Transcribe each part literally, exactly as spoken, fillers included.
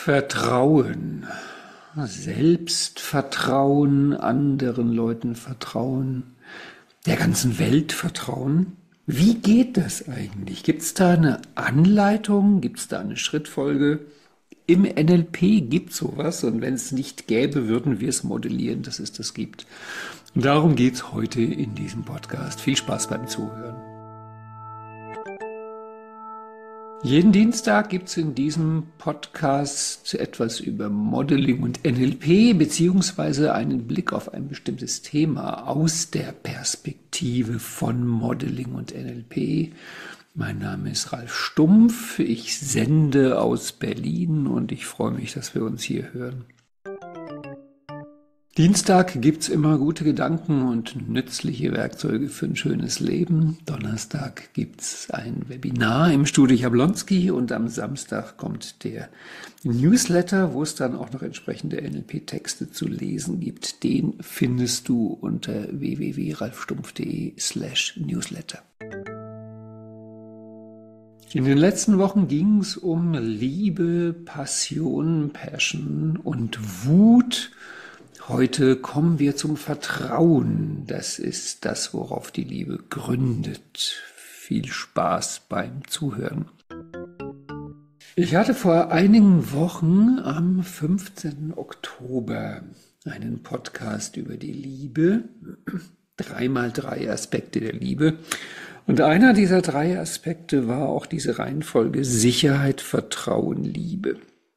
Vertrauen, Selbstvertrauen, anderen Leuten vertrauen, der ganzen Welt vertrauen. Wie geht das eigentlich? Gibt es da eine Anleitung? Gibt es da eine Schrittfolge? Im N L P gibt es sowas, und wenn es nicht gäbe, würden wir es modellieren, dass es das gibt. Und darum geht es heute in diesem Podcast. Viel Spaß beim Zuhören. Jeden Dienstag gibt es in diesem Podcast etwas über Modeling und N L P, beziehungsweise einen Blick auf ein bestimmtes Thema aus der Perspektive von Modeling und N L P. Mein Name ist Ralf Stumpf, ich sende aus Berlin und ich freue mich, dass wir uns hier hören. Dienstag gibt's immer gute Gedanken und nützliche Werkzeuge für ein schönes Leben. Donnerstag gibt's ein Webinar im Studio Jablonski und am Samstag kommt der Newsletter, wo es dann auch noch entsprechende N L P-Texte zu lesen gibt. Den findest du unter w w w punkt ralfstumpf punkt de slash newsletter. In den letzten Wochen ging es um Liebe, Passion, Passion und Wut. Heute kommen wir zum Vertrauen. Das ist das, worauf die Liebe gründet. Viel Spaß beim Zuhören. Ich hatte vor einigen Wochen am fünfzehnten Oktober einen Podcast über die Liebe. Dreimal drei Aspekte der Liebe. Und einer dieser drei Aspekte war auch diese Reihenfolge Sicherheit, Vertrauen, Liebe.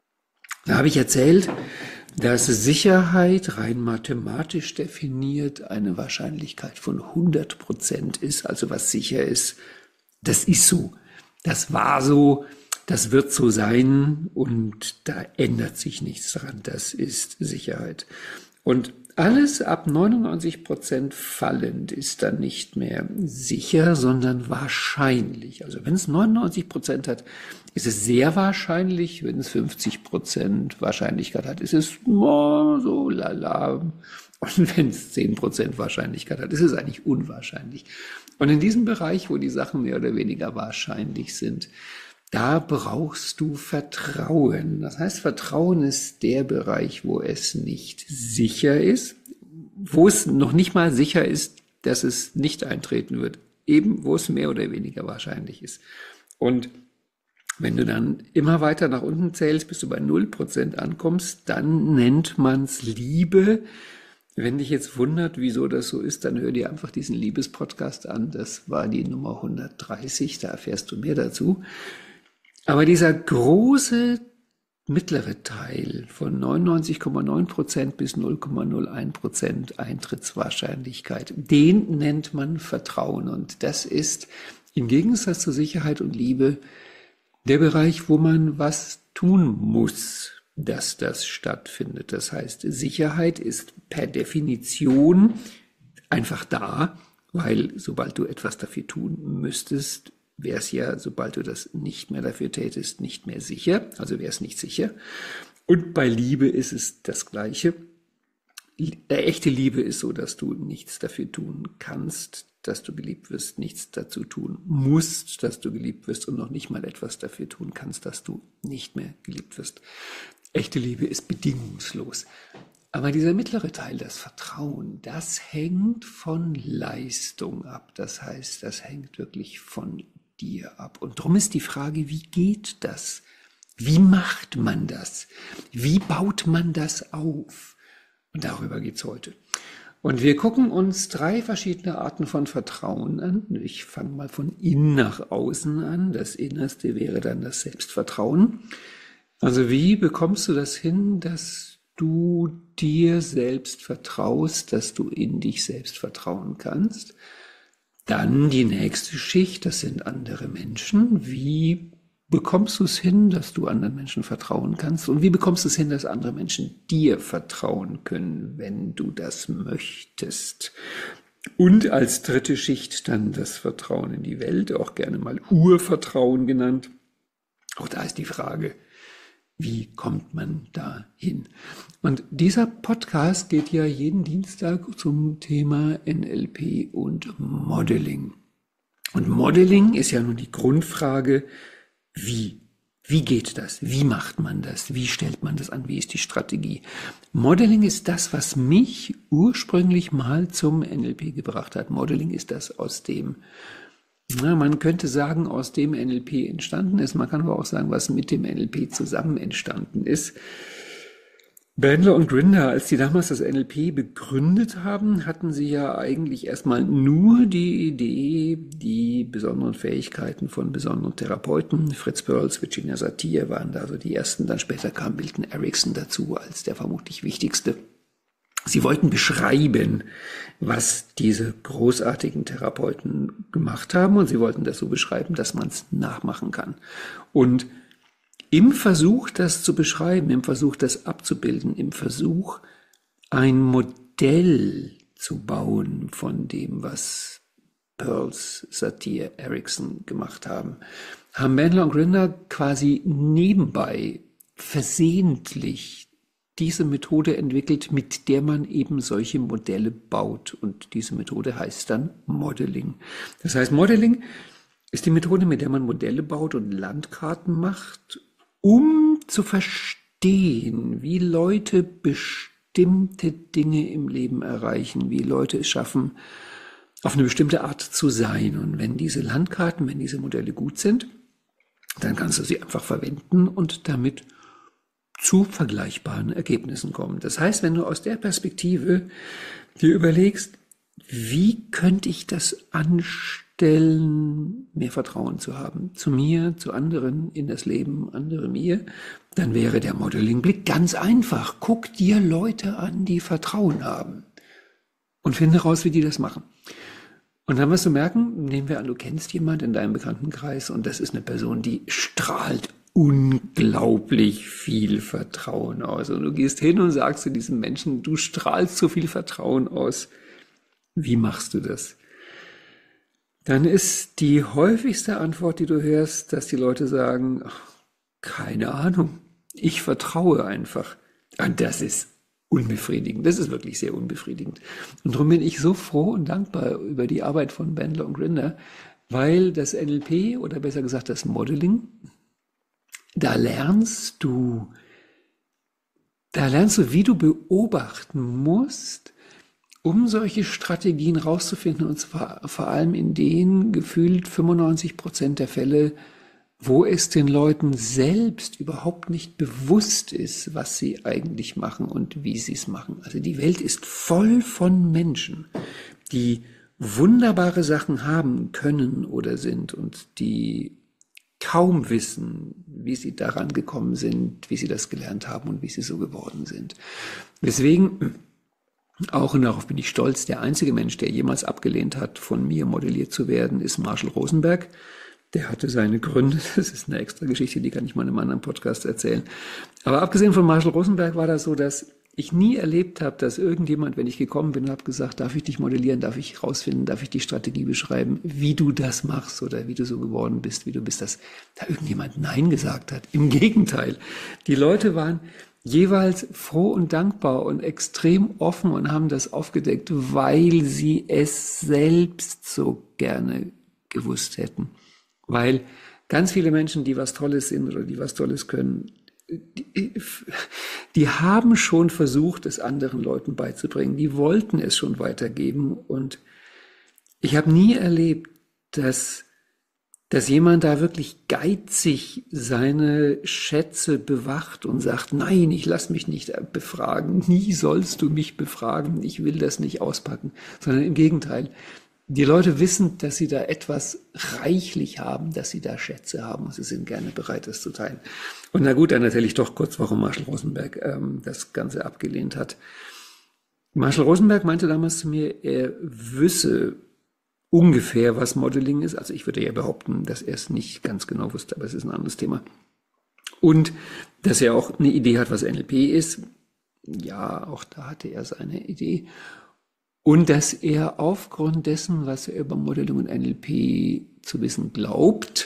Da habe ich erzählt, dass Sicherheit rein mathematisch definiert eine Wahrscheinlichkeit von hundert Prozent ist. Also was sicher ist, das ist so, das war so, das wird so sein und da ändert sich nichts dran. Das ist Sicherheit. Und alles ab neunundneunzig Prozent fallend ist dann nicht mehr sicher, sondern wahrscheinlich. Also wenn es neunundneunzig Prozent hat, ist es sehr wahrscheinlich. Wenn es fünfzig Prozent Wahrscheinlichkeit hat, ist es oh, so lala. Und wenn es zehn Prozent Wahrscheinlichkeit hat, ist es eigentlich unwahrscheinlich. Und in diesem Bereich, wo die Sachen mehr oder weniger wahrscheinlich sind, da brauchst du Vertrauen. Das heißt, Vertrauen ist der Bereich, wo es nicht sicher ist, wo es noch nicht mal sicher ist, dass es nicht eintreten wird, eben wo es mehr oder weniger wahrscheinlich ist. Und wenn du dann immer weiter nach unten zählst, bis du bei null Prozent ankommst, dann nennt man's Liebe. Wenn dich jetzt wundert, wieso das so ist, dann hör dir einfach diesen Liebespodcast an. Das war die Nummer hundertdreißig, da erfährst du mehr dazu. Aber dieser große mittlere Teil von neunundneunzig Komma neun Prozent bis null Komma null eins Prozent Eintrittswahrscheinlichkeit, den nennt man Vertrauen. Und das ist im Gegensatz zur Sicherheit und Liebe der Bereich, wo man was tun muss, dass das stattfindet. Das heißt, Sicherheit ist per Definition einfach da, weil sobald du etwas dafür tun müsstest, wäre es ja, sobald du das nicht mehr dafür tätest, nicht mehr sicher. Also wäre es nicht sicher. Und bei Liebe ist es das Gleiche. Echte Liebe ist so, dass du nichts dafür tun kannst, dass du geliebt wirst, nichts dazu tun musst, dass du geliebt wirst und noch nicht mal etwas dafür tun kannst, dass du nicht mehr geliebt wirst. Echte Liebe ist bedingungslos. Aber dieser mittlere Teil, das Vertrauen, das hängt von Leistung ab. Das heißt, das hängt wirklich von dir ab. Und darum ist die Frage, wie geht das? Wie macht man das? Wie baut man das auf? Und darüber geht's heute. Und wir gucken uns drei verschiedene Arten von Vertrauen an. Ich fange mal von innen nach außen an. Das Innerste wäre dann das Selbstvertrauen. Also wie bekommst du das hin, dass du dir selbst vertraust, dass du in dich selbst vertrauen kannst? Dann die nächste Schicht, das sind andere Menschen. Wie bekommst du es hin, dass du anderen Menschen vertrauen kannst? Und wie bekommst du es hin, dass andere Menschen dir vertrauen können, wenn du das möchtest? Und als dritte Schicht dann das Vertrauen in die Welt, auch gerne mal Urvertrauen genannt. Auch da ist die Frage, wie kommt man da hin? Und dieser Podcast geht ja jeden Dienstag zum Thema N L P und Modeling. Und Modeling ist ja nun die Grundfrage, wie? Wie geht das? Wie macht man das? Wie stellt man das an? Wie ist die Strategie? Modeling ist das, was mich ursprünglich mal zum N L P gebracht hat. Modeling ist das, aus dem, na, man könnte sagen, aus dem N L P entstanden ist. Man kann aber auch sagen, was mit dem N L P zusammen entstanden ist. Bandler und Grinder, als die damals das N L P begründet haben, hatten sie ja eigentlich erstmal nur die Idee, die besonderen Fähigkeiten von besonderen Therapeuten, Fritz Perls, Virginia Satir waren da so die ersten, dann später kam Milton Erickson dazu als der vermutlich wichtigste. Sie wollten beschreiben, was diese großartigen Therapeuten gemacht haben, und sie wollten das so beschreiben, dass man es nachmachen kann. Und im Versuch, das zu beschreiben, im Versuch, das abzubilden, im Versuch, ein Modell zu bauen von dem, was Perls, Satir, Erickson gemacht haben, haben Bandler und Grinder quasi nebenbei versehentlich diese Methode entwickelt, mit der man eben solche Modelle baut. Und diese Methode heißt dann Modeling. Das heißt, Modeling ist die Methode, mit der man Modelle baut und Landkarten macht, um zu verstehen, wie Leute bestimmte Dinge im Leben erreichen, wie Leute es schaffen, auf eine bestimmte Art zu sein. Und wenn diese Landkarten, wenn diese Modelle gut sind, dann kannst du sie einfach verwenden und damit zu vergleichbaren Ergebnissen kommen. Das heißt, wenn du aus der Perspektive dir überlegst, wie könnte ich das anstellen, mehr Vertrauen zu haben, zu mir, zu anderen, in das Leben, andere mir, dann wäre der Modeling-Blick ganz einfach. Guck dir Leute an, die Vertrauen haben und finde raus, wie die das machen. Und dann wirst du merken, nehmen wir an, du kennst jemand in deinem Bekanntenkreis und das ist eine Person, die strahlt unglaublich viel Vertrauen aus. Und du gehst hin und sagst zu diesem Menschen, du strahlst so viel Vertrauen aus. Wie machst du das? Dann ist die häufigste Antwort, die du hörst, dass die Leute sagen, ach, keine Ahnung, ich vertraue einfach. Und das ist unbefriedigend. Das ist wirklich sehr unbefriedigend. Und darum bin ich so froh und dankbar über die Arbeit von Bandler und Grinder, weil das N L P oder besser gesagt das Modeling, da lernst du, da lernst du, wie du beobachten musst, um solche Strategien rauszufinden, und zwar vor allem in den gefühlt fünfundneunzig Prozent der Fälle, wo es den Leuten selbst überhaupt nicht bewusst ist, was sie eigentlich machen und wie sie es machen. Also die Welt ist voll von Menschen, die wunderbare Sachen haben können oder sind und die kaum wissen, wie sie daran gekommen sind, wie sie das gelernt haben und wie sie so geworden sind. Deswegen auch, und darauf bin ich stolz, der einzige Mensch, der jemals abgelehnt hat, von mir modelliert zu werden, ist Marshall Rosenberg. Der hatte seine Gründe, das ist eine extra Geschichte, die kann ich mal in einem anderen Podcast erzählen. Aber abgesehen von Marshall Rosenberg war das so, dass ich nie erlebt habe, dass irgendjemand, wenn ich gekommen bin, habe gesagt, darf ich dich modellieren, darf ich rausfinden, darf ich die Strategie beschreiben, wie du das machst oder wie du so geworden bist, wie du bist, dass da irgendjemand Nein gesagt hat. Im Gegenteil, die Leute waren jeweils froh und dankbar und extrem offen und haben das aufgedeckt, weil sie es selbst so gerne gewusst hätten. Weil ganz viele Menschen, die was Tolles sind oder die was Tolles können, die, die haben schon versucht, es anderen Leuten beizubringen. Die wollten es schon weitergeben. Und ich habe nie erlebt, dass, dass jemand da wirklich geizig seine Schätze bewacht und sagt, nein, ich lass mich nicht befragen, nie sollst du mich befragen, ich will das nicht auspacken. Sondern im Gegenteil. Die Leute wissen, dass sie da etwas reichlich haben, dass sie da Schätze haben und sie sind gerne bereit, das zu teilen. Und na gut, dann erzähle ich doch kurz, warum Marshall Rosenberg ähm, das Ganze abgelehnt hat. Marshall Rosenberg meinte damals zu mir, er wüsste ungefähr, was Modeling ist. Also ich würde ja behaupten, dass er es nicht ganz genau wusste, aber es ist ein anderes Thema. Und dass er auch eine Idee hat, was N L P ist. Ja, auch da hatte er seine Idee. Und dass er aufgrund dessen, was er über Modeling und N L P zu wissen glaubt,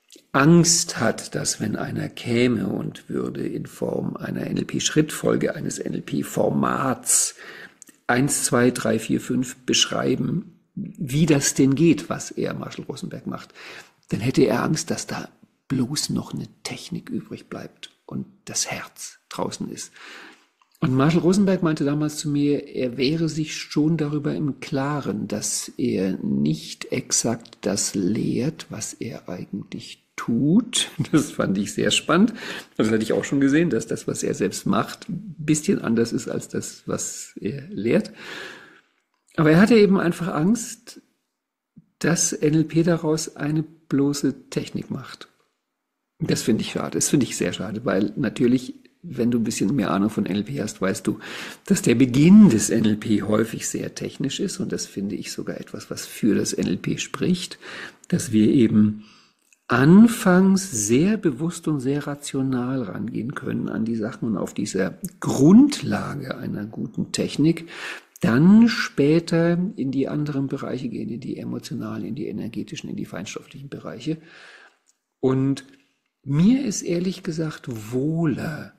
Angst hat, dass wenn einer käme und würde in Form einer N L P-Schrittfolge, eines N L P-Formats eins, zwei, drei, vier, fünf beschreiben, wie das denn geht, was er, Marshall Rosenberg, macht, dann hätte er Angst, dass da bloß noch eine Technik übrig bleibt und das Herz draußen ist. Und Marshall Rosenberg meinte damals zu mir, er wäre sich schon darüber im Klaren, dass er nicht exakt das lehrt, was er eigentlich tut. Das fand ich sehr spannend. Das hatte ich auch schon gesehen, dass das, was er selbst macht, ein bisschen anders ist als das, was er lehrt. Aber er hatte eben einfach Angst, dass N L P daraus eine bloße Technik macht. Das finde ich schade. Das finde ich sehr schade, weil natürlich, wenn du ein bisschen mehr Ahnung von N L P hast, weißt du, dass der Beginn des N L P häufig sehr technisch ist. Und das finde ich sogar etwas, was für das N L P spricht, dass wir eben anfangs sehr bewusst und sehr rational rangehen können an die Sachen und auf dieser Grundlage einer guten Technik dann später in die anderen Bereiche gehen, in die emotionalen, in die energetischen, in die feinstofflichen Bereiche. Und mir ist ehrlich gesagt wohler,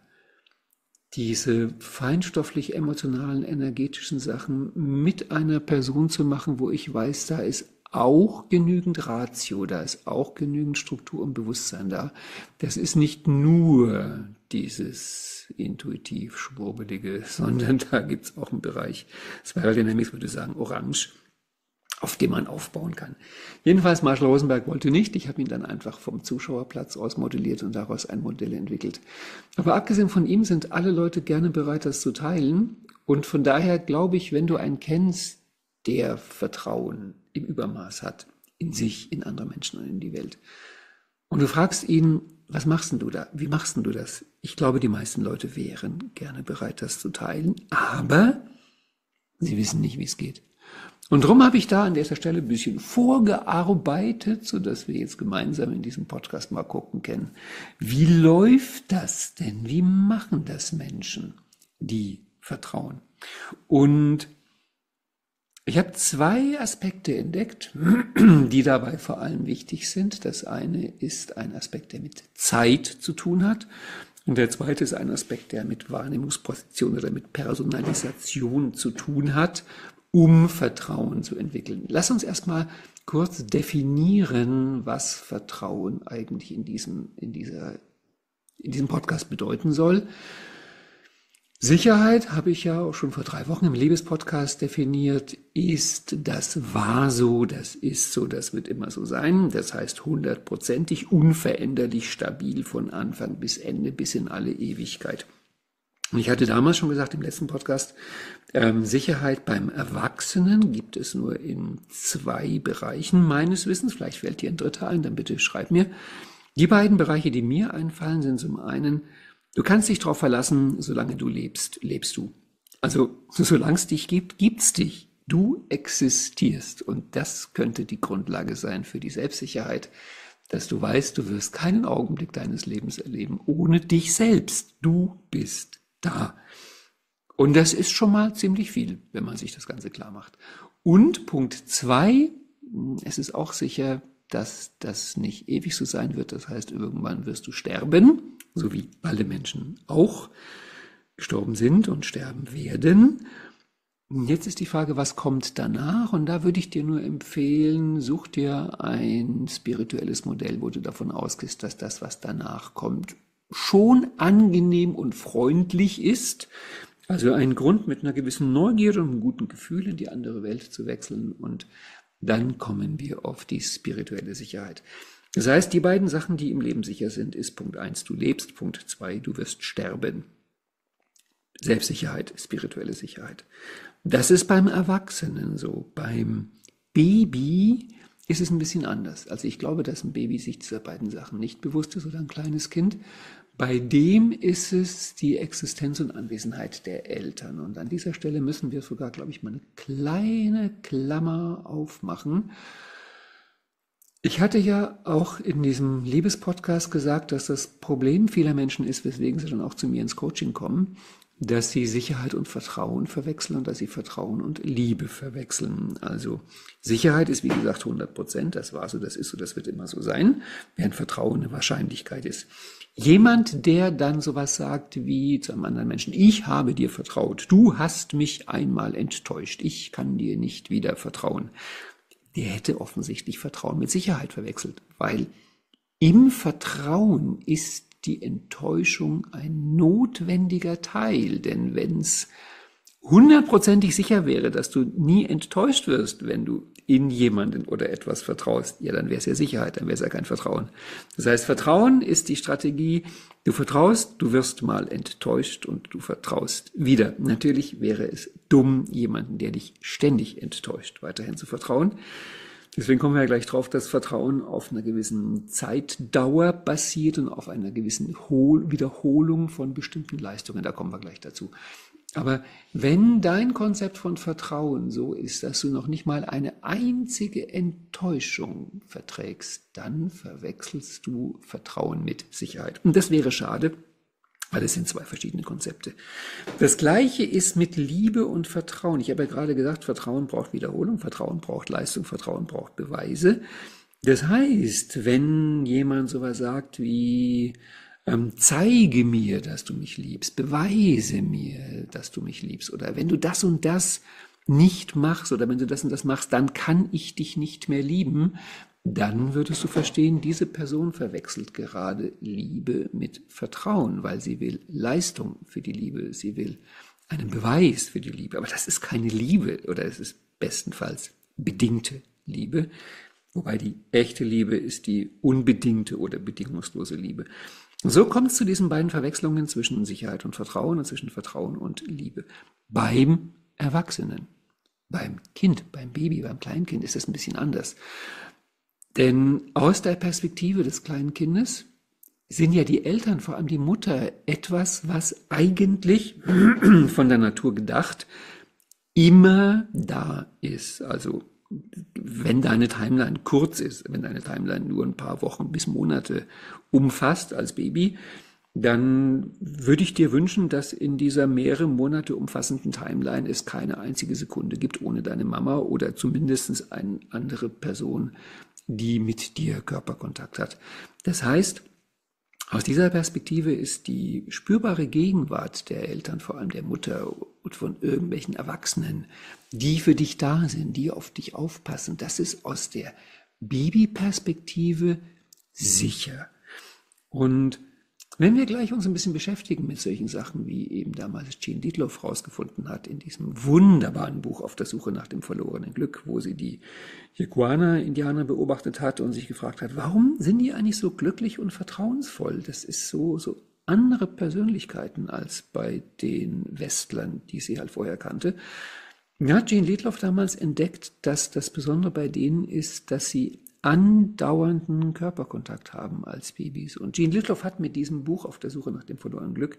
diese feinstofflich emotionalen, energetischen Sachen mit einer Person zu machen, wo ich weiß, da ist auch genügend Ratio, da ist auch genügend Struktur und Bewusstsein da. Das ist nicht nur dieses intuitiv Schwurbelige, sondern da gibt es auch einen Bereich, Spiral Dynamics würde sagen, orange, auf dem man aufbauen kann. Jedenfalls Marshall Rosenberg wollte nicht. Ich habe ihn dann einfach vom Zuschauerplatz aus modelliert und daraus ein Modell entwickelt. Aber abgesehen von ihm sind alle Leute gerne bereit, das zu teilen. Und von daher glaube ich, wenn du einen kennst, der Vertrauen im Übermaß hat, in sich, in andere Menschen und in die Welt, und du fragst ihn, was machst denn du da? Wie machst denn du das? Ich glaube, die meisten Leute wären gerne bereit, das zu teilen, aber sie wissen nicht, wie es geht. Und darum habe ich da an dieser Stelle ein bisschen vorgearbeitet, sodass wir jetzt gemeinsam in diesem Podcast mal gucken können, wie läuft das denn? Wie machen das Menschen, die vertrauen? Und ich habe zwei Aspekte entdeckt, die dabei vor allem wichtig sind. Das eine ist ein Aspekt, der mit Zeit zu tun hat. Und der zweite ist ein Aspekt, der mit Wahrnehmungsposition oder mit Personalisation zu tun hat, um Vertrauen zu entwickeln. Lass uns erstmal kurz definieren, was Vertrauen eigentlich in diesem, in dieser, in diesem Podcast bedeuten soll. Sicherheit, habe ich ja auch schon vor drei Wochen im Liebespodcast definiert, ist, das war so, das ist so, das wird immer so sein. Das heißt hundertprozentig, unveränderlich, stabil von Anfang bis Ende, bis in alle Ewigkeit. Und ich hatte damals schon gesagt im letzten Podcast, ähm, Sicherheit beim Erwachsenen gibt es nur in zwei Bereichen meines Wissens. Vielleicht fällt dir ein dritter ein, dann bitte schreib mir. Die beiden Bereiche, die mir einfallen, sind zum einen, du kannst dich darauf verlassen, solange du lebst, lebst du. Also solange es dich gibt, gibt's dich. Du existierst. Und das könnte die Grundlage sein für die Selbstsicherheit, dass du weißt, du wirst keinen Augenblick deines Lebens erleben ohne dich selbst. Du bist da. Und das ist schon mal ziemlich viel, wenn man sich das Ganze klar macht. Und Punkt zwei, es ist auch sicher, dass das nicht ewig so sein wird. Das heißt, irgendwann wirst du sterben, so wie alle Menschen auch gestorben sind und sterben werden. Jetzt ist die Frage, was kommt danach? Und da würde ich dir nur empfehlen, such dir ein spirituelles Modell, wo du davon ausgehst, dass das, was danach kommt, schon angenehm und freundlich ist. Also ein Grund mit einer gewissen Neugierde und einem guten Gefühl in die andere Welt zu wechseln. Und dann kommen wir auf die spirituelle Sicherheit. Das heißt, die beiden Sachen, die im Leben sicher sind, ist Punkt eins, du lebst, Punkt zwei, du wirst sterben. Selbstsicherheit, spirituelle Sicherheit. Das ist beim Erwachsenen so. Beim Baby ist es ein bisschen anders. Also ich glaube, dass ein Baby sich dieser beiden Sachen nicht bewusst ist oder ein kleines Kind. Bei dem ist es die Existenz und Anwesenheit der Eltern. Und an dieser Stelle müssen wir sogar, glaube ich, mal eine kleine Klammer aufmachen. Ich hatte ja auch in diesem Liebespodcast gesagt, dass das Problem vieler Menschen ist, weswegen sie dann auch zu mir ins Coaching kommen, dass sie Sicherheit und Vertrauen verwechseln und dass sie Vertrauen und Liebe verwechseln. Also Sicherheit ist, wie gesagt, hundert Prozent, das war so, das ist so, das wird immer so sein, während Vertrauen eine Wahrscheinlichkeit ist. Jemand, der dann sowas sagt wie zu einem anderen Menschen, ich habe dir vertraut, du hast mich einmal enttäuscht, ich kann dir nicht wieder vertrauen, der hätte offensichtlich Vertrauen mit Sicherheit verwechselt, weil Im Vertrauen ist die Enttäuschung ein notwendiger Teil, denn wenn es hundertprozentig sicher wäre, dass du nie enttäuscht wirst, wenn du in jemanden oder etwas vertraust, ja, dann wäre es ja Sicherheit, dann wäre es ja kein Vertrauen. Das heißt, Vertrauen ist die Strategie, du vertraust, du wirst mal enttäuscht und du vertraust wieder. Natürlich wäre es dumm, jemanden, der dich ständig enttäuscht, weiterhin zu vertrauen. Deswegen kommen wir ja gleich drauf, dass Vertrauen auf einer gewissen Zeitdauer basiert und auf einer gewissen Wiederholung von bestimmten Leistungen. Da kommen wir gleich dazu. Aber wenn dein Konzept von Vertrauen so ist, dass du noch nicht mal eine einzige Enttäuschung verträgst, dann verwechselst du Vertrauen mit Sicherheit. Und das wäre schade, weil es sind zwei verschiedene Konzepte. Das Gleiche ist mit Liebe und Vertrauen. Ich habe ja gerade gesagt, Vertrauen braucht Wiederholung, Vertrauen braucht Leistung, Vertrauen braucht Beweise. Das heißt, wenn jemand sowas sagt wie, ähm, zeige mir, dass du mich liebst, beweise mir, dass du mich liebst, oder wenn du das und das nicht machst oder wenn du das und das machst, dann kann ich dich nicht mehr lieben, dann würdest du verstehen, diese Person verwechselt gerade Liebe mit Vertrauen, weil sie will Leistung für die Liebe, sie will einen Beweis für die Liebe. Aber das ist keine Liebe oder es ist bestenfalls bedingte Liebe, wobei die echte Liebe ist die unbedingte oder bedingungslose Liebe. Und so kommt es zu diesen beiden Verwechslungen zwischen Sicherheit und Vertrauen und zwischen Vertrauen und Liebe. Beim Erwachsenen, beim Kind, beim Baby, beim Kleinkind ist es ein bisschen anders. Denn aus der Perspektive des kleinen Kindes sind ja die Eltern, vor allem die Mutter, etwas, was eigentlich von der Natur gedacht immer da ist. Also wenn deine Timeline kurz ist, wenn deine Timeline nur ein paar Wochen bis Monate umfasst als Baby, dann würde ich dir wünschen, dass in dieser mehrere Monate umfassenden Timeline es keine einzige Sekunde gibt ohne deine Mama oder zumindest eine andere Person, die mit dir Körperkontakt hat. Das heißt, aus dieser Perspektive ist die spürbare Gegenwart der Eltern, vor allem der Mutter und von irgendwelchen Erwachsenen, die für dich da sind, die auf dich aufpassen, das ist aus der Babyperspektive sicher. Und wenn wir gleich uns ein bisschen beschäftigen mit solchen Sachen, wie eben damals Jean Ditloff rausgefunden hat, in diesem wunderbaren Buch Auf der Suche nach dem verlorenen Glück, wo sie die Yaquana-Indianer beobachtet hat und sich gefragt hat, warum sind die eigentlich so glücklich und vertrauensvoll? Das ist so, so andere Persönlichkeiten als bei den Westlern, die sie halt vorher kannte. Ja, hat Jean Ditloff damals entdeckt, dass das Besondere bei denen ist, dass sie andauernden Körperkontakt haben als Babys. Und Jean Ditloff hat mit diesem Buch Auf der Suche nach dem verlorenen Glück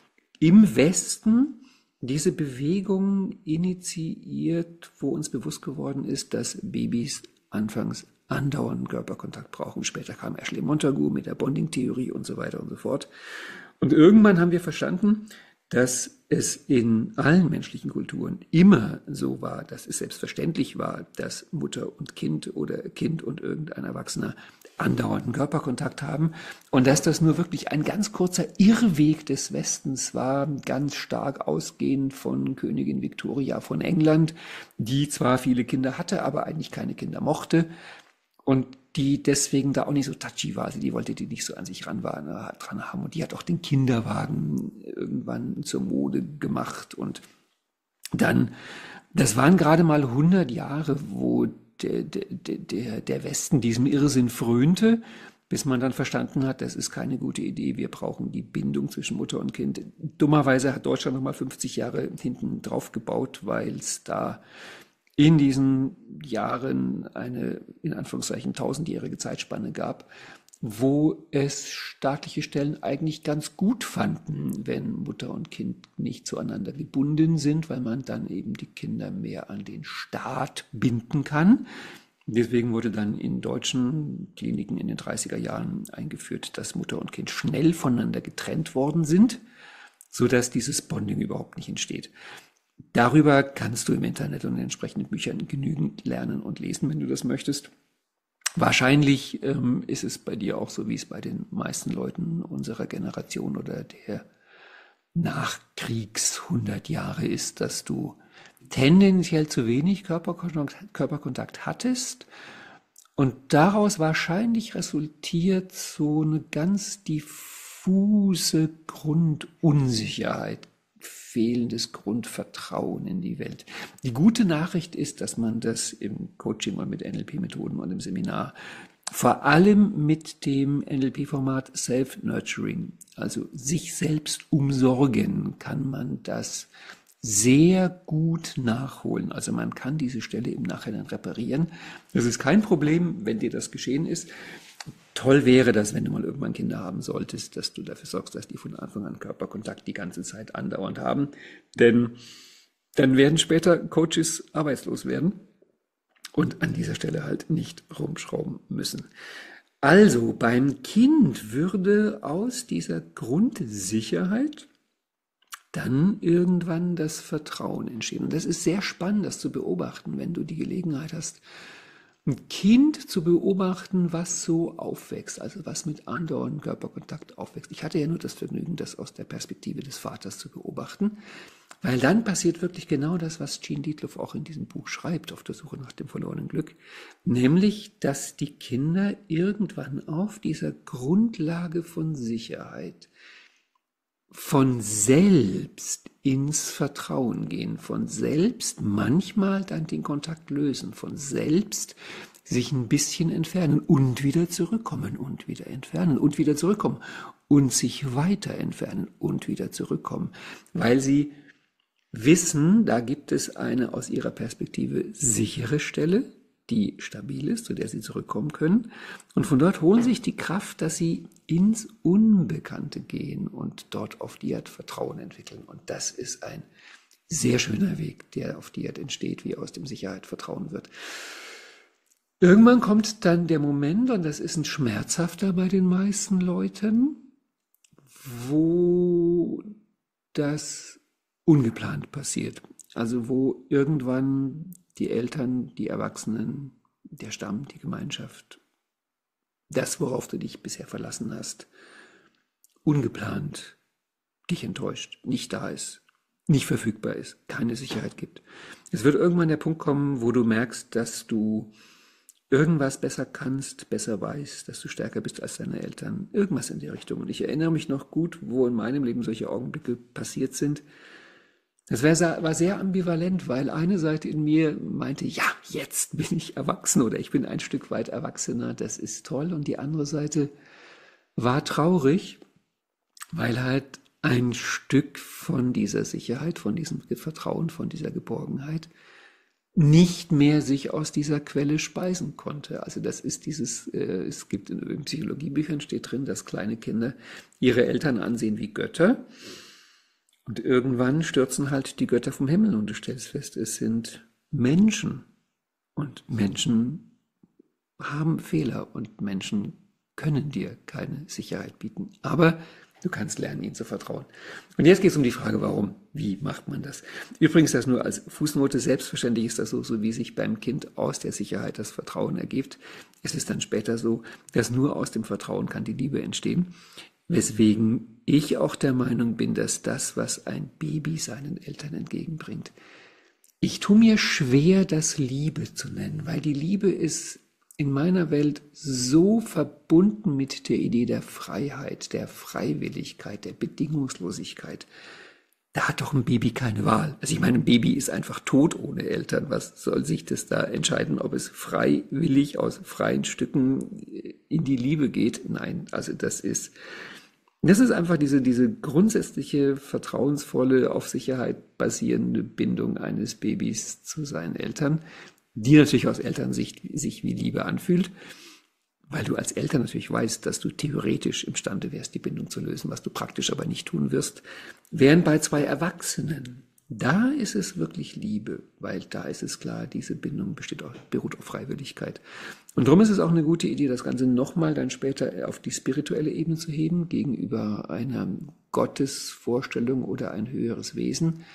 im Westen diese Bewegung initiiert, wo uns bewusst geworden ist, dass Babys anfangs andauernden Körperkontakt brauchen. Später kam Ashley Montagu mit der Bonding-Theorie und so weiter und so fort. Und irgendwann haben wir verstanden, dass es in allen menschlichen Kulturen immer so war, dass es selbstverständlich war, dass Mutter und Kind oder Kind und irgendein Erwachsener andauernden Körperkontakt haben und dass das nur wirklich ein ganz kurzer Irrweg des Westens war, ganz stark ausgehend von Königin Victoria von England, die zwar viele Kinder hatte, aber eigentlich keine Kinder mochte und die deswegen da auch nicht so touchy war. Also die wollte die nicht so an sich ran war, ne, dran haben. Und die hat auch den Kinderwagen irgendwann zur Mode gemacht. Und dann, das waren gerade mal hundert Jahre, wo der, der, der, der Westen diesem Irrsinn frönte, bis man dann verstanden hat, das ist keine gute Idee, wir brauchen die Bindung zwischen Mutter und Kind. Dummerweise hat Deutschland nochmal fünfzig Jahre hinten drauf gebaut, weil es da in diesen Jahren eine, in Anführungszeichen, tausendjährige Zeitspanne gab, wo es staatliche Stellen eigentlich ganz gut fanden, wenn Mutter und Kind nicht zueinander gebunden sind, weil man dann eben die Kinder mehr an den Staat binden kann. Deswegen wurde dann in deutschen Kliniken in den dreißiger Jahren eingeführt, dass Mutter und Kind schnell voneinander getrennt worden sind, sodass dieses Bonding überhaupt nicht entsteht. Darüber kannst du im Internet und in entsprechenden Büchern genügend lernen und lesen, wenn du das möchtest. Wahrscheinlich ähm, ist es bei dir auch so, wie es bei den meisten Leuten unserer Generation oder der Nachkriegs hundert Jahre ist, dass du tendenziell zu wenig Körperkontakt, Körperkontakt hattest Und daraus wahrscheinlich resultiert so eine ganz diffuse Grundunsicherheit, fehlendes Grundvertrauen in die Welt. Die gute Nachricht ist, dass man das im Coaching und mit N L P-Methoden und im Seminar vor allem mit dem N L P-Format Self-Nurturing, also sich selbst umsorgen, kann man das sehr gut nachholen. Also man kann diese Stelle im Nachhinein reparieren. Das ist kein Problem, wenn dir das geschehen ist. Toll wäre das, wenn du mal irgendwann Kinder haben solltest, dass du dafür sorgst, dass die von Anfang an Körperkontakt die ganze Zeit andauernd haben. Denn dann werden später Coaches arbeitslos werden und an dieser Stelle halt nicht rumschrauben müssen. Also beim Kind würde aus dieser Grundsicherheit dann irgendwann das Vertrauen entstehen. Und das ist sehr spannend, das zu beobachten, wenn du die Gelegenheit hast, ein Kind zu beobachten, was so aufwächst, also was mit andauerndem Körperkontakt aufwächst. Ich hatte ja nur das Vergnügen, das aus der Perspektive des Vaters zu beobachten, weil dann passiert wirklich genau das, was Gene Dietloff auch in diesem Buch schreibt, auf der Suche nach dem verlorenen Glück, nämlich, dass die Kinder irgendwann auf dieser Grundlage von Sicherheit von selbst ins Vertrauen gehen, von selbst manchmal dann den Kontakt lösen, von selbst sich ein bisschen entfernen und wieder zurückkommen und wieder entfernen und wieder zurückkommen und sich weiter entfernen und wieder zurückkommen, weil sie wissen, da gibt es eine aus ihrer Perspektive sichere Stelle, die stabil ist, zu der sie zurückkommen können. Und von dort holen sich die Kraft, dass sie ins Unbekannte gehen und dort auf die Art Vertrauen entwickeln. Und das ist ein sehr schöner Weg, der auf die Art entsteht, wie aus dem Sicherheit Vertrauen wird. Irgendwann kommt dann der Moment, und das ist ein schmerzhafter bei den meisten Leuten, wo das ungeplant passiert. Also wo irgendwann die Eltern, die Erwachsenen, der Stamm, die Gemeinschaft, das, worauf du dich bisher verlassen hast, ungeplant dich enttäuscht, nicht da ist, nicht verfügbar ist, keine Sicherheit gibt. Es wird irgendwann der Punkt kommen, wo du merkst, dass du irgendwas besser kannst, besser weißt, dass du stärker bist als deine Eltern, irgendwas in der Richtung. Und ich erinnere mich noch gut, wo in meinem Leben solche Augenblicke passiert sind. Das war sehr ambivalent, weil eine Seite in mir meinte, ja, jetzt bin ich erwachsen oder ich bin ein Stück weit erwachsener, das ist toll. Und die andere Seite war traurig, weil halt ein Stück von dieser Sicherheit, von diesem Vertrauen, von dieser Geborgenheit nicht mehr sich aus dieser Quelle speisen konnte. Also das ist dieses, äh, es gibt in, in Psychologiebüchern steht drin, dass kleine Kinder ihre Eltern ansehen wie Götter. Und irgendwann stürzen halt die Götter vom Himmel und du stellst fest, es sind Menschen. Und Menschen haben Fehler und Menschen können dir keine Sicherheit bieten. Aber du kannst lernen, ihnen zu vertrauen. Und jetzt geht es um die Frage, warum? Wie macht man das? Übrigens, das nur als Fußnote, selbstverständlich ist das so, so wie sich beim Kind aus der Sicherheit das Vertrauen ergibt. Es ist dann später so, dass nur aus dem Vertrauen kann die Liebe entstehen. Weswegen ich auch der Meinung bin, dass das, was ein Baby seinen Eltern entgegenbringt, ich tue mir schwer, das Liebe zu nennen, weil die Liebe ist in meiner Welt so verbunden mit der Idee der Freiheit, der Freiwilligkeit, der Bedingungslosigkeit. Da hat doch ein Baby keine Wahl. Also ich meine, ein Baby ist einfach tot ohne Eltern. Was soll sich das da entscheiden, ob es freiwillig aus freien Stücken in die Liebe geht? Nein, also das ist, das ist einfach diese, diese grundsätzliche, vertrauensvolle, auf Sicherheit basierende Bindung eines Babys zu seinen Eltern, die natürlich aus Elternsicht sich wie Liebe anfühlt, weil du als Eltern natürlich weißt, dass du theoretisch imstande wärst, die Bindung zu lösen, was du praktisch aber nicht tun wirst. Während bei zwei Erwachsenen, da ist es wirklich Liebe, weil da ist es klar, diese Bindung besteht auch, beruht auf Freiwilligkeit. Und darum ist es auch eine gute Idee, das Ganze nochmal dann später auf die spirituelle Ebene zu heben, gegenüber einer Gottesvorstellung oder ein höheres Wesen.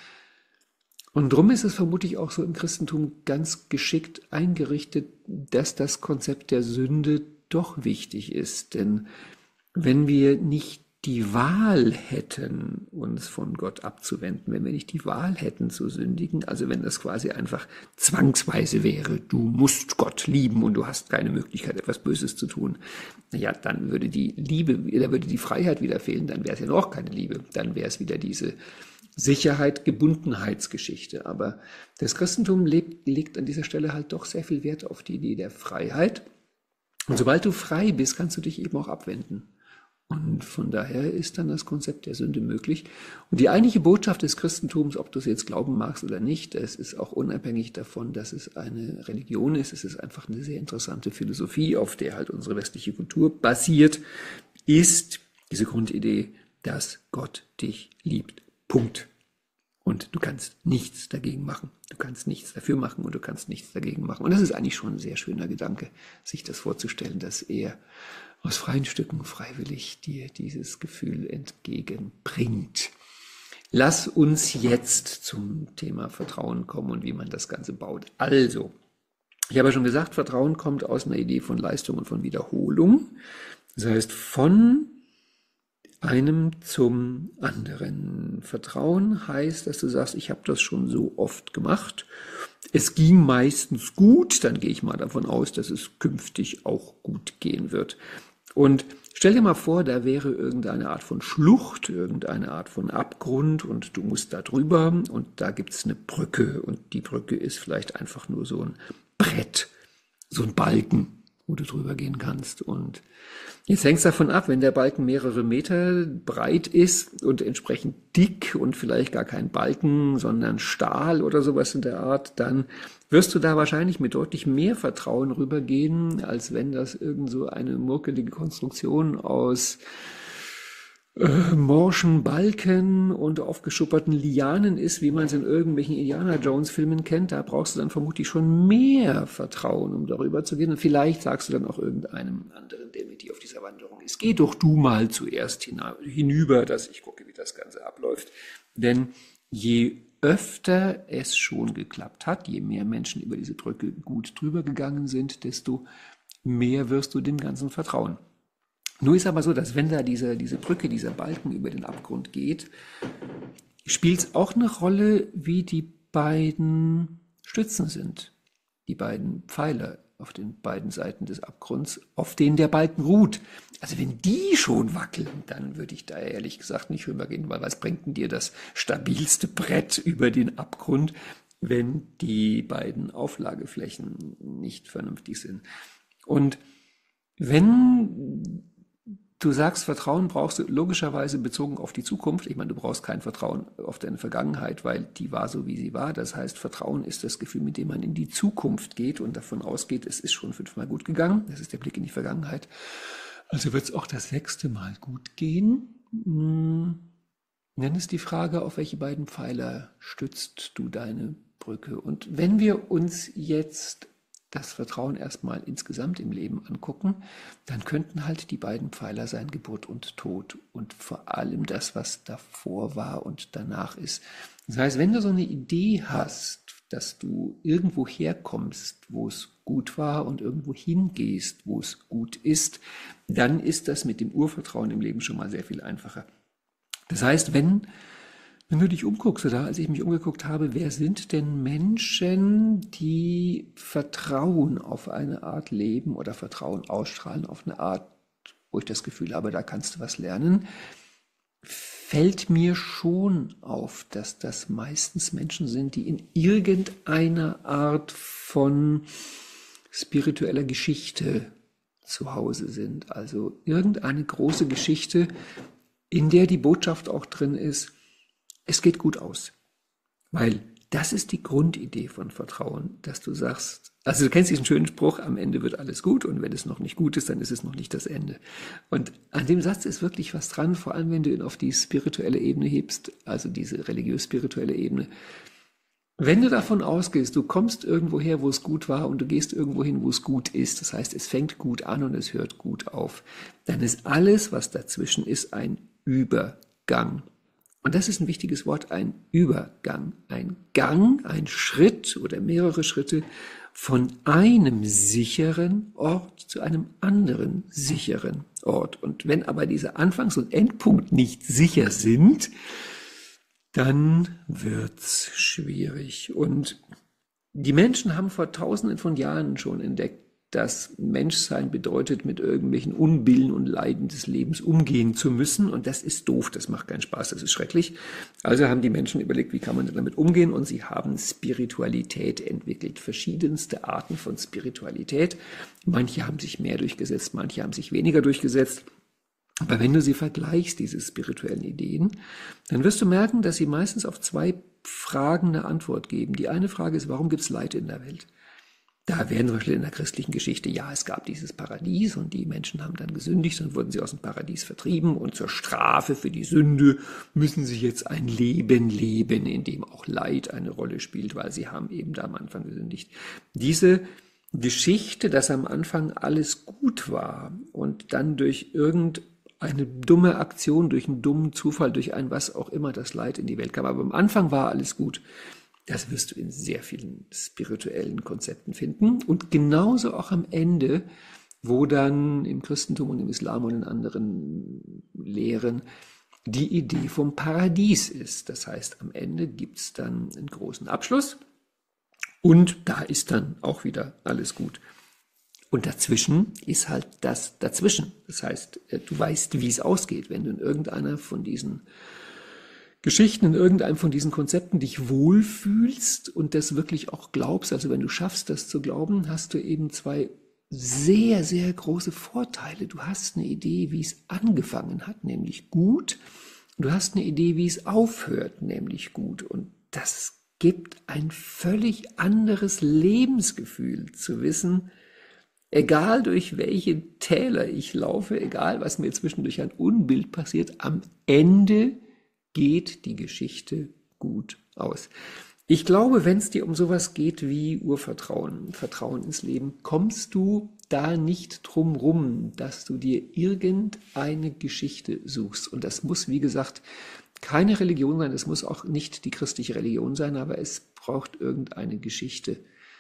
Und drum ist es vermutlich auch so im Christentum ganz geschickt eingerichtet, dass das Konzept der Sünde doch wichtig ist. Denn wenn wir nicht die Wahl hätten, uns von Gott abzuwenden, wenn wir nicht die Wahl hätten zu sündigen, also wenn das quasi einfach zwangsweise wäre, du musst Gott lieben und du hast keine Möglichkeit, etwas Böses zu tun, ja, dann würde die Liebe, da würde die Freiheit wieder fehlen, dann wäre es ja noch keine Liebe, dann wäre es wieder diese Sicherheit, Gebundenheitsgeschichte. Aber das Christentum lebt, legt an dieser Stelle halt doch sehr viel Wert auf die Idee der Freiheit. Und sobald du frei bist, kannst du dich eben auch abwenden. Und von daher ist dann das Konzept der Sünde möglich. Und die eigentliche Botschaft des Christentums, ob du es jetzt glauben magst oder nicht, es ist auch unabhängig davon, dass es eine Religion ist. Es ist einfach eine sehr interessante Philosophie, auf der halt unsere westliche Kultur basiert, ist diese Grundidee, dass Gott dich liebt. Punkt. Und du kannst nichts dagegen machen. Du kannst nichts dafür machen und du kannst nichts dagegen machen. Und das ist eigentlich schon ein sehr schöner Gedanke, sich das vorzustellen, dass er aus freien Stücken freiwillig dir dieses Gefühl entgegenbringt. Lass uns jetzt zum Thema Vertrauen kommen und wie man das Ganze baut. Also, ich habe ja schon gesagt, Vertrauen kommt aus einer Idee von Leistung und von Wiederholung. Das heißt, von einem zum anderen. Vertrauen heißt, dass du sagst, ich habe das schon so oft gemacht. Es ging meistens gut, dann gehe ich mal davon aus, dass es künftig auch gut gehen wird. Und stell dir mal vor, da wäre irgendeine Art von Schlucht, irgendeine Art von Abgrund und du musst da drüber und da gibt es eine Brücke und die Brücke ist vielleicht einfach nur so ein Brett, so ein Balken, wo du drüber gehen kannst. Und jetzt hängt es davon ab, wenn der Balken mehrere Meter breit ist und entsprechend dick und vielleicht gar kein Balken, sondern Stahl oder sowas in der Art, dann wirst du da wahrscheinlich mit deutlich mehr Vertrauen rübergehen, als wenn das irgend so eine murkelige Konstruktion aus äh, morschen Balken und aufgeschupperten Lianen ist, wie man es in irgendwelchen Indiana Jones Filmen kennt. Da brauchst du dann vermutlich schon mehr Vertrauen, um darüber zu gehen. Und vielleicht sagst du dann auch irgendeinem anderen, der mit dir auf dieser Wanderung ist, geh doch du mal zuerst hinüber, dass ich gucke, wie das Ganze abläuft. Denn je öfter es schon geklappt hat, je mehr Menschen über diese Brücke gut drüber gegangen sind, desto mehr wirst du dem Ganzen vertrauen. Nur ist aber so, dass wenn da diese, diese Brücke, dieser Balken über den Abgrund geht, spielt es auch eine Rolle, wie die beiden Stützen sind, die beiden Pfeiler auf den beiden Seiten des Abgrunds, auf denen der Balken ruht. Also wenn die schon wackeln, dann würde ich da ehrlich gesagt nicht rübergehen, weil was bringt denn dir das stabilste Brett über den Abgrund, wenn die beiden Auflageflächen nicht vernünftig sind? Und wenn du sagst, Vertrauen brauchst du logischerweise bezogen auf die Zukunft. Ich meine, du brauchst kein Vertrauen auf deine Vergangenheit, weil die war so, wie sie war. Das heißt, Vertrauen ist das Gefühl, mit dem man in die Zukunft geht und davon ausgeht, es ist schon fünfmal gut gegangen. Das ist der Blick in die Vergangenheit. Also wird es auch das sechste Mal gut gehen. Hm. Dann ist die Frage, auf welche beiden Pfeiler stützt du deine Brücke? Und wenn wir uns jetzt das Vertrauen erstmal insgesamt im Leben angucken, dann könnten halt die beiden Pfeiler sein Geburt und Tod und vor allem das, was davor war und danach ist. Das heißt, wenn du so eine Idee hast, dass du irgendwo herkommst, wo es gut war und irgendwo hingehst, wo es gut ist, dann ist das mit dem Urvertrauen im Leben schon mal sehr viel einfacher. Das heißt, wenn Wenn du dich umguckst, oder als ich mich umgeguckt habe, wer sind denn Menschen, die Vertrauen auf eine Art leben oder Vertrauen ausstrahlen auf eine Art, wo ich das Gefühl habe, da kannst du was lernen, fällt mir schon auf, dass das meistens Menschen sind, die in irgendeiner Art von spiritueller Geschichte zu Hause sind. Also irgendeine große Geschichte, in der die Botschaft auch drin ist, es geht gut aus, weil das ist die Grundidee von Vertrauen, dass du sagst, also du kennst diesen schönen Spruch, am Ende wird alles gut und wenn es noch nicht gut ist, dann ist es noch nicht das Ende. Und an dem Satz ist wirklich was dran, vor allem wenn du ihn auf die spirituelle Ebene hebst, also diese religiös-spirituelle Ebene. Wenn du davon ausgehst, du kommst irgendwo her, wo es gut war und du gehst irgendwo hin, wo es gut ist, das heißt, es fängt gut an und es hört gut auf, dann ist alles, was dazwischen ist, ein Übergang. Und das ist ein wichtiges Wort, ein Übergang, ein Gang, ein Schritt oder mehrere Schritte von einem sicheren Ort zu einem anderen sicheren Ort. Und wenn aber dieser Anfangs- und Endpunkt nicht sicher sind, dann wird's schwierig. Und die Menschen haben vor Tausenden von Jahren schon entdeckt, dass Menschsein bedeutet, mit irgendwelchen Unbillen und Leiden des Lebens umgehen zu müssen. Und das ist doof, das macht keinen Spaß, das ist schrecklich. Also haben die Menschen überlegt, wie kann man damit umgehen? Und sie haben Spiritualität entwickelt, verschiedenste Arten von Spiritualität. Manche haben sich mehr durchgesetzt, manche haben sich weniger durchgesetzt. Aber wenn du sie vergleichst, diese spirituellen Ideen, dann wirst du merken, dass sie meistens auf zwei Fragen eine Antwort geben. Die eine Frage ist, warum gibt es Leid in der Welt? Da werden zum Beispiel in der christlichen Geschichte, ja, es gab dieses Paradies und die Menschen haben dann gesündigt, dann wurden sie aus dem Paradies vertrieben und zur Strafe für die Sünde müssen sie jetzt ein Leben leben, in dem auch Leid eine Rolle spielt, weil sie haben eben da am Anfang gesündigt. Diese Geschichte, dass am Anfang alles gut war und dann durch irgendeine dumme Aktion, durch einen dummen Zufall, durch ein was auch immer das Leid in die Welt kam, aber am Anfang war alles gut. Das wirst du in sehr vielen spirituellen Konzepten finden. Und genauso auch am Ende, wo dann im Christentum und im Islam und in anderen Lehren die Idee vom Paradies ist. Das heißt, am Ende gibt es dann einen großen Abschluss und da ist dann auch wieder alles gut. Und dazwischen ist halt das dazwischen. Das heißt, du weißt, wie es ausgeht, wenn du in irgendeiner von diesen Geschichten, in irgendeinem von diesen Konzepten dich wohlfühlst und das wirklich auch glaubst, also wenn du schaffst, das zu glauben, hast du eben zwei sehr, sehr große Vorteile. Du hast eine Idee, wie es angefangen hat, nämlich gut. Du hast eine Idee, wie es aufhört, nämlich gut. Und das gibt ein völlig anderes Lebensgefühl, zu wissen, egal durch welche Täler ich laufe, egal was mir zwischendurch an Unbill passiert, am Ende geht die Geschichte gut aus. Ich glaube, wenn es dir um sowas geht wie Urvertrauen, Vertrauen ins Leben, kommst du da nicht drum rum, dass du dir irgendeine Geschichte suchst. Und das muss, wie gesagt, keine Religion sein, es muss auch nicht die christliche Religion sein, aber es braucht irgendeine Geschichte,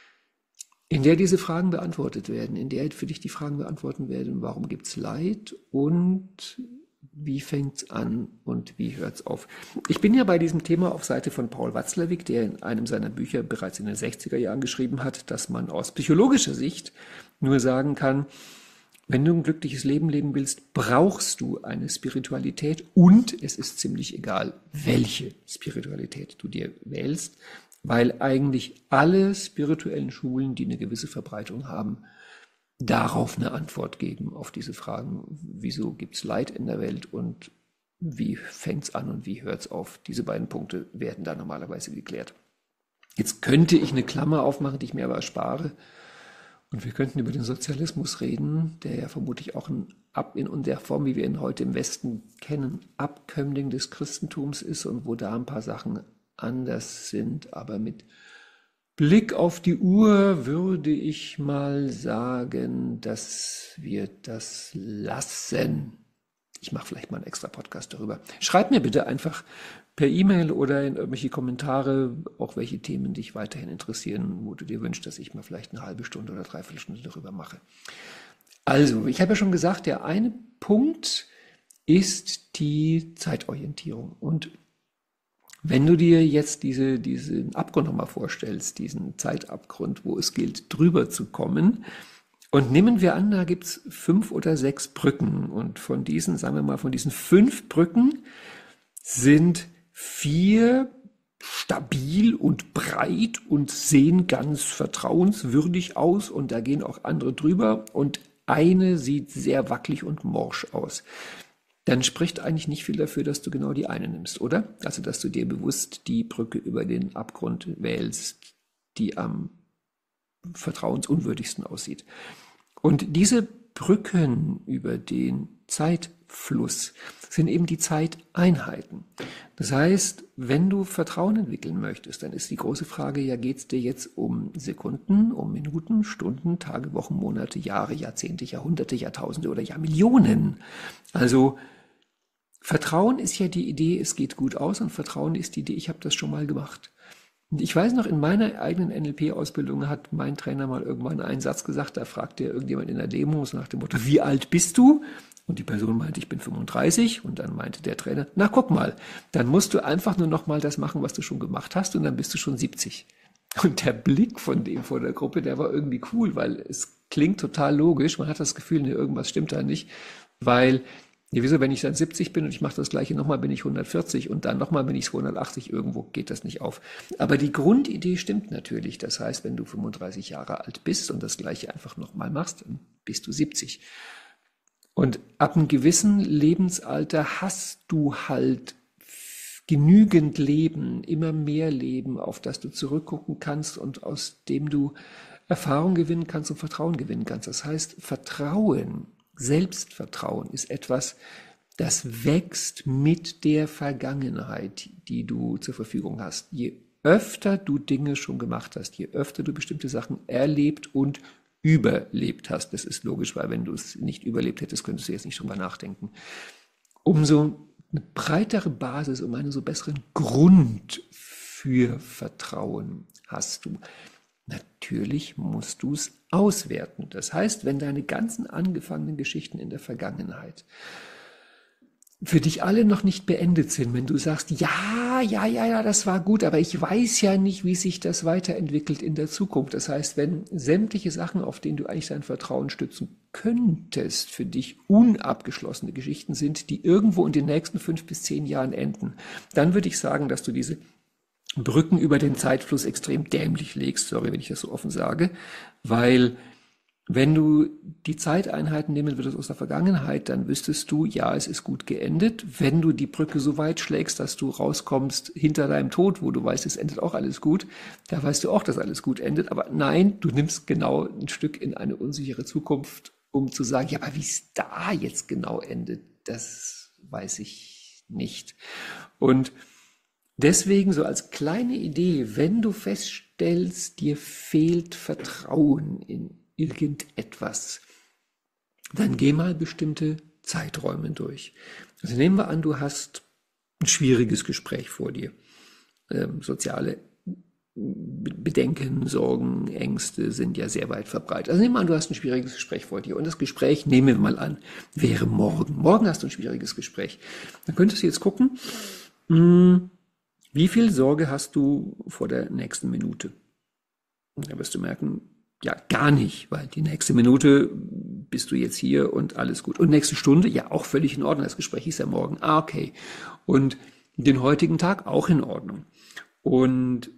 in der diese Fragen beantwortet werden, in der für dich die Fragen beantworten werden, warum gibt es Leid und wie fängt's an und wie hört's auf? Ich bin ja bei diesem Thema auf Seite von Paul Watzlawick, der in einem seiner Bücher bereits in den sechziger Jahren geschrieben hat, dass man aus psychologischer Sicht nur sagen kann, wenn du ein glückliches Leben leben willst, brauchst du eine Spiritualität und es ist ziemlich egal, welche Spiritualität du dir wählst, weil eigentlich alle spirituellen Schulen, die eine gewisse Verbreitung haben, darauf eine Antwort geben, auf diese Fragen, wieso gibt's Leid in der Welt und wie fängt's an und wie hört's auf. Diese beiden Punkte werden da normalerweise geklärt. Jetzt könnte ich eine Klammer aufmachen, die ich mir aber erspare. Und wir könnten über den Sozialismus reden, der ja vermutlich auch ein Ab in der Form, wie wir ihn heute im Westen kennen, Abkömmling des Christentums ist und wo da ein paar Sachen anders sind, aber mit Blick auf die Uhr würde ich mal sagen, dass wir das lassen. Ich mache vielleicht mal einen extra Podcast darüber. Schreib mir bitte einfach per E-Mail oder in irgendwelche Kommentare, auch welche Themen dich weiterhin interessieren, wo du dir wünschst, dass ich mal vielleicht eine halbe Stunde oder dreiviertel Stunde darüber mache. Also, ich habe ja schon gesagt, der eine Punkt ist die Zeitorientierung. Und wenn du dir jetzt diese, diesen Abgrund nochmal vorstellst, diesen Zeitabgrund, wo es gilt, drüber zu kommen, und nehmen wir an, da gibt's fünf oder sechs Brücken und von diesen, sagen wir mal, von diesen fünf Brücken sind vier stabil und breit und sehen ganz vertrauenswürdig aus und da gehen auch andere drüber und eine sieht sehr wackelig und morsch aus. Dann spricht eigentlich nicht viel dafür, dass du genau die eine nimmst, oder? Also, dass du dir bewusst die Brücke über den Abgrund wählst, die am vertrauensunwürdigsten aussieht. Und diese Brücken über den Zeitfluss sind eben die Zeiteinheiten. Das heißt, wenn du Vertrauen entwickeln möchtest, dann ist die große Frage, ja, geht's dir jetzt um Sekunden, um Minuten, Stunden, Tage, Wochen, Monate, Jahre, Jahrzehnte, Jahrhunderte, Jahrtausende oder Jahrmillionen? Also Vertrauen ist ja die Idee, es geht gut aus und Vertrauen ist die Idee, ich habe das schon mal gemacht. Und ich weiß noch, in meiner eigenen N L P-Ausbildung hat mein Trainer mal irgendwann einen Satz gesagt, da fragte irgendjemand in der Demo so nach dem Motto, wie alt bist du? Und die Person meinte, ich bin fünfunddreißig. Und dann meinte der Trainer, na guck mal, dann musst du einfach nur noch mal das machen, was du schon gemacht hast, und dann bist du schon siebzig. Und der Blick von dem vor der Gruppe, der war irgendwie cool, weil es klingt total logisch. Man hat das Gefühl, nee, irgendwas stimmt da nicht. Weil, ja, wieso, wenn ich dann siebzig bin und ich mache das Gleiche nochmal, bin ich hundertvierzig und dann nochmal bin ich zweihundertachtzig, irgendwo geht das nicht auf. Aber die Grundidee stimmt natürlich. Das heißt, wenn du fünfunddreißig Jahre alt bist und das Gleiche einfach nochmal machst, dann bist du siebzig. Und ab einem gewissen Lebensalter hast du halt genügend Leben, immer mehr Leben, auf das du zurückgucken kannst und aus dem du Erfahrung gewinnen kannst und Vertrauen gewinnen kannst. Das heißt, Vertrauen, Selbstvertrauen ist etwas, das wächst mit der Vergangenheit, die du zur Verfügung hast. Je öfter du Dinge schon gemacht hast, je öfter du bestimmte Sachen erlebt und überlebt hast, das ist logisch, weil wenn du es nicht überlebt hättest, könntest du jetzt nicht drüber nachdenken, umso eine breitere Basis, um einen so besseren Grund für Vertrauen hast du. Natürlich musst du es auswerten. Das heißt, wenn deine ganzen angefangenen Geschichten in der Vergangenheit für dich alle noch nicht beendet sind, wenn du sagst, ja, ja, ja, ja, das war gut, aber ich weiß ja nicht, wie sich das weiterentwickelt in der Zukunft. Das heißt, wenn sämtliche Sachen, auf denen du eigentlich dein Vertrauen stützen könntest, für dich unabgeschlossene Geschichten sind, die irgendwo in den nächsten fünf bis zehn Jahren enden, dann würde ich sagen, dass du diese Brücken über den Zeitfluss extrem dämlich legst, sorry, wenn ich das so offen sage, weil wenn du die Zeiteinheiten nehmen würdest aus der Vergangenheit, dann wüsstest du, ja, es ist gut geendet. Wenn du die Brücke so weit schlägst, dass du rauskommst hinter deinem Tod, wo du weißt, es endet auch alles gut, da weißt du auch, dass alles gut endet. Aber nein, du nimmst genau ein Stück in eine unsichere Zukunft, um zu sagen, ja, aber wie es da jetzt genau endet, das weiß ich nicht. Und deswegen so als kleine Idee, wenn du feststellst, dir fehlt Vertrauen in irgendetwas, dann geh mal bestimmte Zeiträume durch. Also nehmen wir an, du hast ein schwieriges Gespräch vor dir. Ähm, soziale Bedenken, Sorgen, Ängste sind ja sehr weit verbreitet. Also nehmen wir an, du hast ein schwieriges Gespräch vor dir und das Gespräch, nehmen wir mal an, wäre morgen. Morgen hast du ein schwieriges Gespräch. Dann könntest du jetzt gucken, mh, wie viel Sorge hast du vor der nächsten Minute? Und dann wirst du merken, ja, gar nicht, weil die nächste Minute bist du jetzt hier und alles gut. Und nächste Stunde, ja, auch völlig in Ordnung. Das Gespräch ist ja morgen. Ah, okay. Und den heutigen Tag auch in Ordnung. Und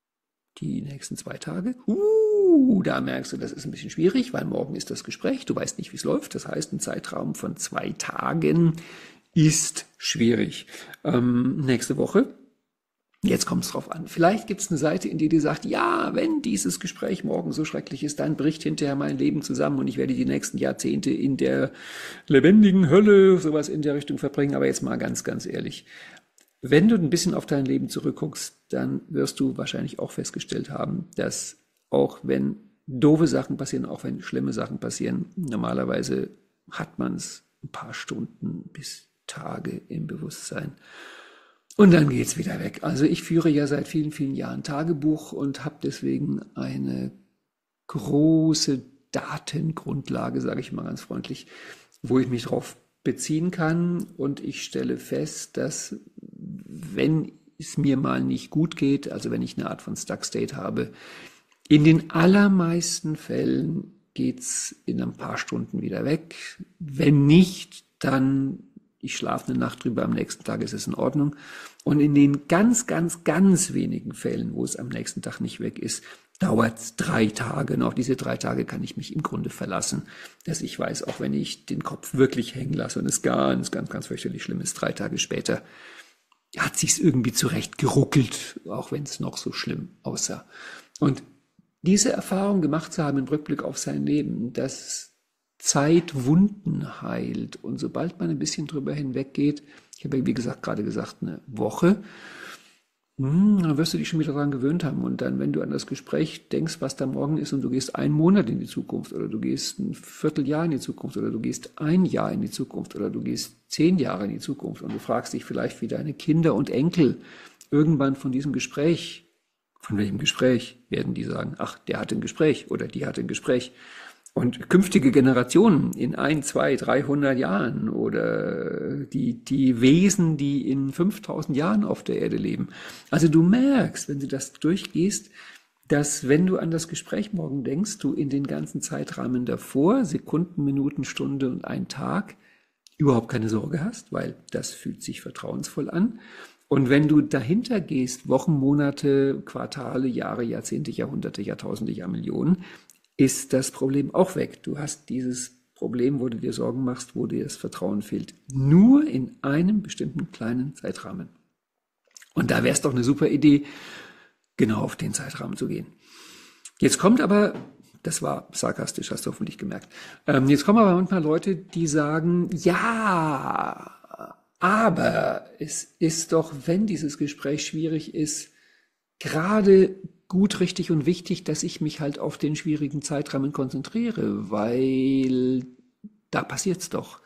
die nächsten zwei Tage, uh, da merkst du, das ist ein bisschen schwierig, weil morgen ist das Gespräch. Du weißt nicht, wie es läuft. Das heißt, ein Zeitraum von zwei Tagen ist schwierig. Ähm, nächste Woche, jetzt kommt es drauf an. Vielleicht gibt es eine Seite, in der die sagt, ja, wenn dieses Gespräch morgen so schrecklich ist, dann bricht hinterher mein Leben zusammen und ich werde die nächsten Jahrzehnte in der lebendigen Hölle, sowas in der Richtung verbringen. Aber jetzt mal ganz, ganz ehrlich, wenn du ein bisschen auf dein Leben zurückguckst, dann wirst du wahrscheinlich auch festgestellt haben, dass auch wenn doofe Sachen passieren, auch wenn schlimme Sachen passieren, normalerweise hat man es ein paar Stunden bis Tage im Bewusstsein. Und dann geht's wieder weg. Also ich führe ja seit vielen, vielen Jahren Tagebuch und habe deswegen eine große Datengrundlage, sage ich mal ganz freundlich, wo ich mich drauf beziehen kann. Und ich stelle fest, dass wenn es mir mal nicht gut geht, also wenn ich eine Art von Stuck State habe, in den allermeisten Fällen geht's in ein paar Stunden wieder weg. Wenn nicht, dann ich schlafe eine Nacht drüber, am nächsten Tag ist es in Ordnung. Und in den ganz, ganz, ganz wenigen Fällen, wo es am nächsten Tag nicht weg ist, dauert es drei Tage. Und auf diese drei Tage kann ich mich im Grunde verlassen, dass ich weiß, auch wenn ich den Kopf wirklich hängen lasse und es ganz, ganz, ganz fürchterlich schlimm ist, drei Tage später hat sich's irgendwie zurecht geruckelt, auch wenn es noch so schlimm aussah. Und diese Erfahrung gemacht zu haben im Rückblick auf sein Leben, dass Zeit Wunden heilt. Und sobald man ein bisschen drüber hinweggeht, ich habe ja wie gesagt gerade gesagt, eine Woche, hm, dann wirst du dich schon wieder daran gewöhnt haben. Und dann, wenn du an das Gespräch denkst, was da morgen ist, und du gehst einen Monat in die Zukunft oder du gehst ein Vierteljahr in die Zukunft oder du gehst ein Jahr in die Zukunft oder du gehst zehn Jahre in die Zukunft und du fragst dich vielleicht, wie deine Kinder und Enkel irgendwann von diesem Gespräch, von welchem Gespräch, werden die sagen, ach, der hatte ein Gespräch oder die hatte ein Gespräch. Und künftige Generationen in ein, zwei, dreihundert Jahren oder die, die Wesen, die in fünftausend Jahren auf der Erde leben. Also du merkst, wenn du das durchgehst, dass wenn du an das Gespräch morgen denkst, du in den ganzen Zeitrahmen davor, Sekunden, Minuten, Stunde und ein Tag, überhaupt keine Sorge hast, weil das fühlt sich vertrauensvoll an. Und wenn du dahinter gehst, Wochen, Monate, Quartale, Jahre, Jahrzehnte, Jahrhunderte, Jahrtausende, Jahrmillionen, ist das Problem auch weg. Du hast dieses Problem, wo du dir Sorgen machst, wo dir das Vertrauen fehlt, nur in einem bestimmten kleinen Zeitrahmen. Und da wäre es doch eine super Idee, genau auf den Zeitrahmen zu gehen. Jetzt kommt aber, das war sarkastisch, hast du hoffentlich gemerkt, ähm, jetzt kommen aber manchmal Leute, die sagen, ja, aber es ist doch, wenn dieses Gespräch schwierig ist, gerade gut, richtig und wichtig, dass ich mich halt auf den schwierigen Zeitrahmen konzentriere, weil da passiert's doch.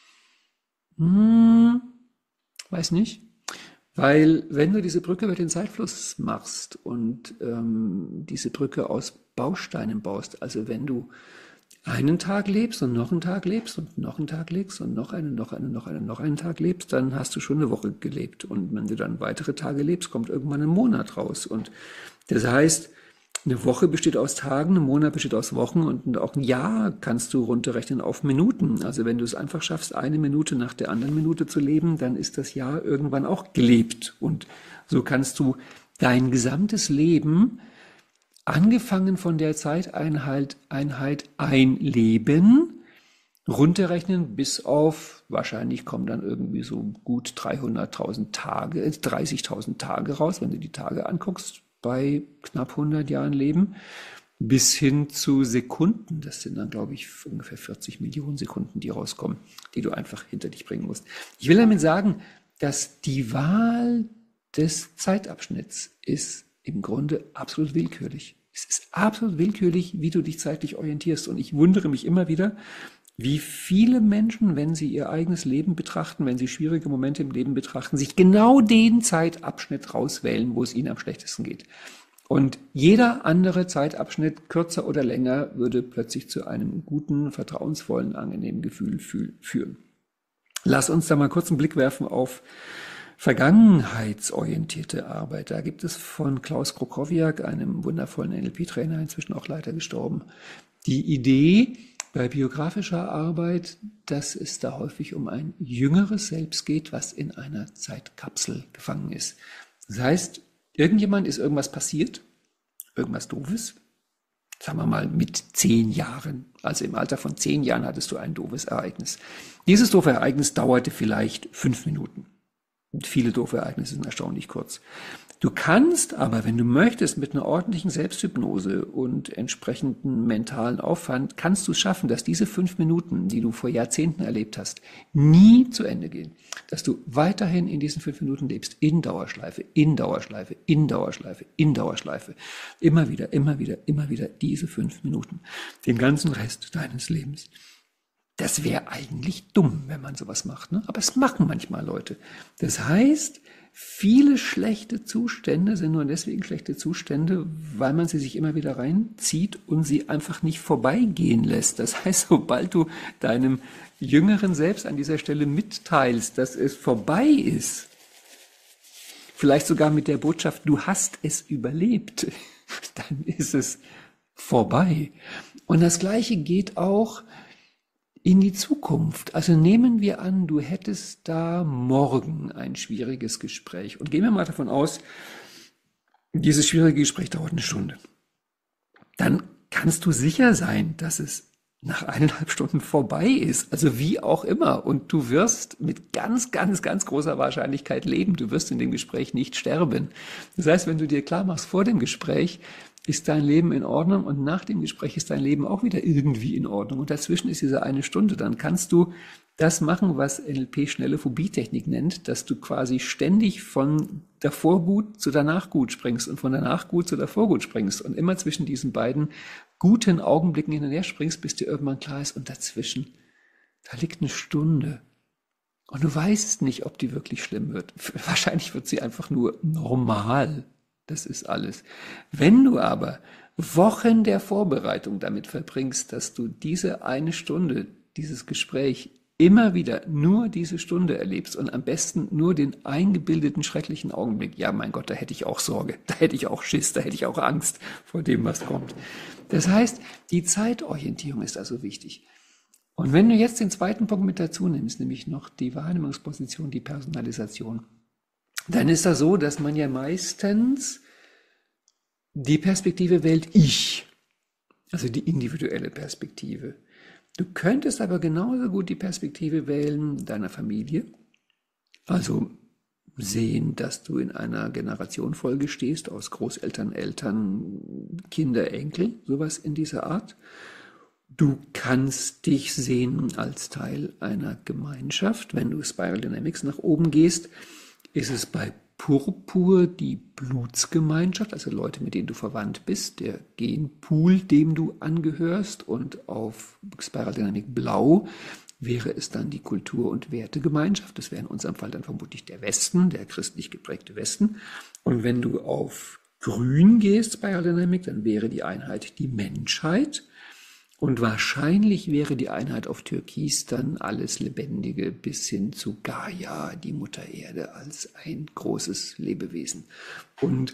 Hm, weiß nicht. Weil wenn du diese Brücke über den Zeitfluss machst und ähm, diese Brücke aus Bausteinen baust, also wenn du einen Tag lebst und noch einen Tag lebst und noch einen Tag lebst und noch einen, noch einen, noch einen, noch einen Tag lebst, dann hast du schon eine Woche gelebt. Und wenn du dann weitere Tage lebst, kommt irgendwann ein Monat raus. Und das heißt, eine Woche besteht aus Tagen, ein Monat besteht aus Wochen und auch ein Jahr kannst du runterrechnen auf Minuten. Also wenn du es einfach schaffst, eine Minute nach der anderen Minute zu leben, dann ist das Jahr irgendwann auch gelebt. Und so kannst du dein gesamtes Leben, angefangen von der Zeiteinheit Einheit ein Leben, runterrechnen bis auf, wahrscheinlich kommen dann irgendwie so gut dreihunderttausend Tage, dreißigtausend Tage raus, wenn du die Tage anguckst, bei knapp hundert Jahren Leben, bis hin zu Sekunden. Das sind dann, glaube ich, ungefähr vierzig Millionen Sekunden, die rauskommen, die du einfach hinter dich bringen musst. Ich will damit sagen, dass die Wahl des Zeitabschnitts ist im Grunde absolut willkürlich. Es ist absolut willkürlich, wie du dich zeitlich orientierst. Und ich wundere mich immer wieder, wie viele Menschen, wenn sie ihr eigenes Leben betrachten, wenn sie schwierige Momente im Leben betrachten, sich genau den Zeitabschnitt rauswählen, wo es ihnen am schlechtesten geht. Und jeder andere Zeitabschnitt, kürzer oder länger, würde plötzlich zu einem guten, vertrauensvollen, angenehmen Gefühl führen. Lass uns da mal kurz einen Blick werfen auf vergangenheitsorientierte Arbeit. Da gibt es von Klaus Krokowiak, einem wundervollen N L P-Trainer, inzwischen auch leider gestorben, die Idee bei biografischer Arbeit, dass es da häufig um ein jüngeres Selbst geht, was in einer Zeitkapsel gefangen ist. Das heißt, irgendjemand ist irgendwas passiert, irgendwas Doofes, sagen wir mal mit zehn Jahren. Also im Alter von zehn Jahren hattest du ein doofes Ereignis. Dieses doofe Ereignis dauerte vielleicht fünf Minuten. Und viele doofe Ereignisse sind erstaunlich kurz. Du kannst aber, wenn du möchtest, mit einer ordentlichen Selbsthypnose und entsprechenden mentalen Aufwand, kannst du es schaffen, dass diese fünf Minuten, die du vor Jahrzehnten erlebt hast, nie zu Ende gehen. Dass du weiterhin in diesen fünf Minuten lebst, in Dauerschleife, in Dauerschleife, in Dauerschleife, in Dauerschleife. Immer wieder, immer wieder, immer wieder diese fünf Minuten. Den ganzen Rest deines Lebens. Das wäre eigentlich dumm, wenn man sowas macht, ne? Aber es machen manchmal Leute. Das heißt, viele schlechte Zustände sind nur deswegen schlechte Zustände, weil man sie sich immer wieder reinzieht und sie einfach nicht vorbeigehen lässt. Das heißt, sobald du deinem jüngeren Selbst an dieser Stelle mitteilst, dass es vorbei ist, vielleicht sogar mit der Botschaft, du hast es überlebt, dann ist es vorbei. Und das Gleiche geht auch in die Zukunft. Also nehmen wir an, du hättest da morgen ein schwieriges Gespräch. Und gehen wir mal davon aus, dieses schwierige Gespräch dauert eine Stunde. Dann kannst du sicher sein, dass es nach eineinhalb Stunden vorbei ist. Also wie auch immer. Und du wirst mit ganz, ganz, ganz großer Wahrscheinlichkeit leben. Du wirst in dem Gespräch nicht sterben. Das heißt, wenn du dir klar machst, vor dem Gespräch ist dein Leben in Ordnung und nach dem Gespräch ist dein Leben auch wieder irgendwie in Ordnung und dazwischen ist diese eine Stunde, dann kannst du das machen, was N L P schnelle Phobie-Technik nennt, dass du quasi ständig von davor gut zu danach gut springst und von danach gut zu davor gut springst und immer zwischen diesen beiden guten Augenblicken hin und her springst, bis dir irgendwann klar ist und dazwischen, da liegt eine Stunde. Und du weißt nicht, ob die wirklich schlimm wird. Wahrscheinlich wird sie einfach nur normal. Das ist alles. Wenn du aber Wochen der Vorbereitung damit verbringst, dass du diese eine Stunde, dieses Gespräch immer wieder nur diese Stunde erlebst und am besten nur den eingebildeten schrecklichen Augenblick. Ja, mein Gott, da hätte ich auch Sorge, da hätte ich auch Schiss, da hätte ich auch Angst vor dem, was kommt. Das heißt, die Zeitorientierung ist also wichtig. Und wenn du jetzt den zweiten Punkt mit dazu nimmst, nämlich noch die Wahrnehmungsposition, die Personalisation, dann ist das so, dass man ja meistens die Perspektive wählt ich, also die individuelle Perspektive. Du könntest aber genauso gut die Perspektive wählen deiner Familie, also sehen, dass du in einer Generationenfolge stehst aus Großeltern, Eltern, Kinder, Enkel, sowas in dieser Art. Du kannst dich sehen als Teil einer Gemeinschaft. Wenn du Spiral Dynamics nach oben gehst, ist es bei Purpur die Blutsgemeinschaft, also Leute, mit denen du verwandt bist, der Genpool, dem du angehörst, und auf Spiral Dynamic Blau wäre es dann die Kultur- und Wertegemeinschaft. Das wäre in unserem Fall dann vermutlich der Westen, der christlich geprägte Westen. Und wenn du auf Grün gehst, Spiral Dynamic, dann wäre die Einheit die Menschheit. Und wahrscheinlich wäre die Einheit auf Türkis dann alles Lebendige bis hin zu Gaia, die Mutter Erde, als ein großes Lebewesen. Und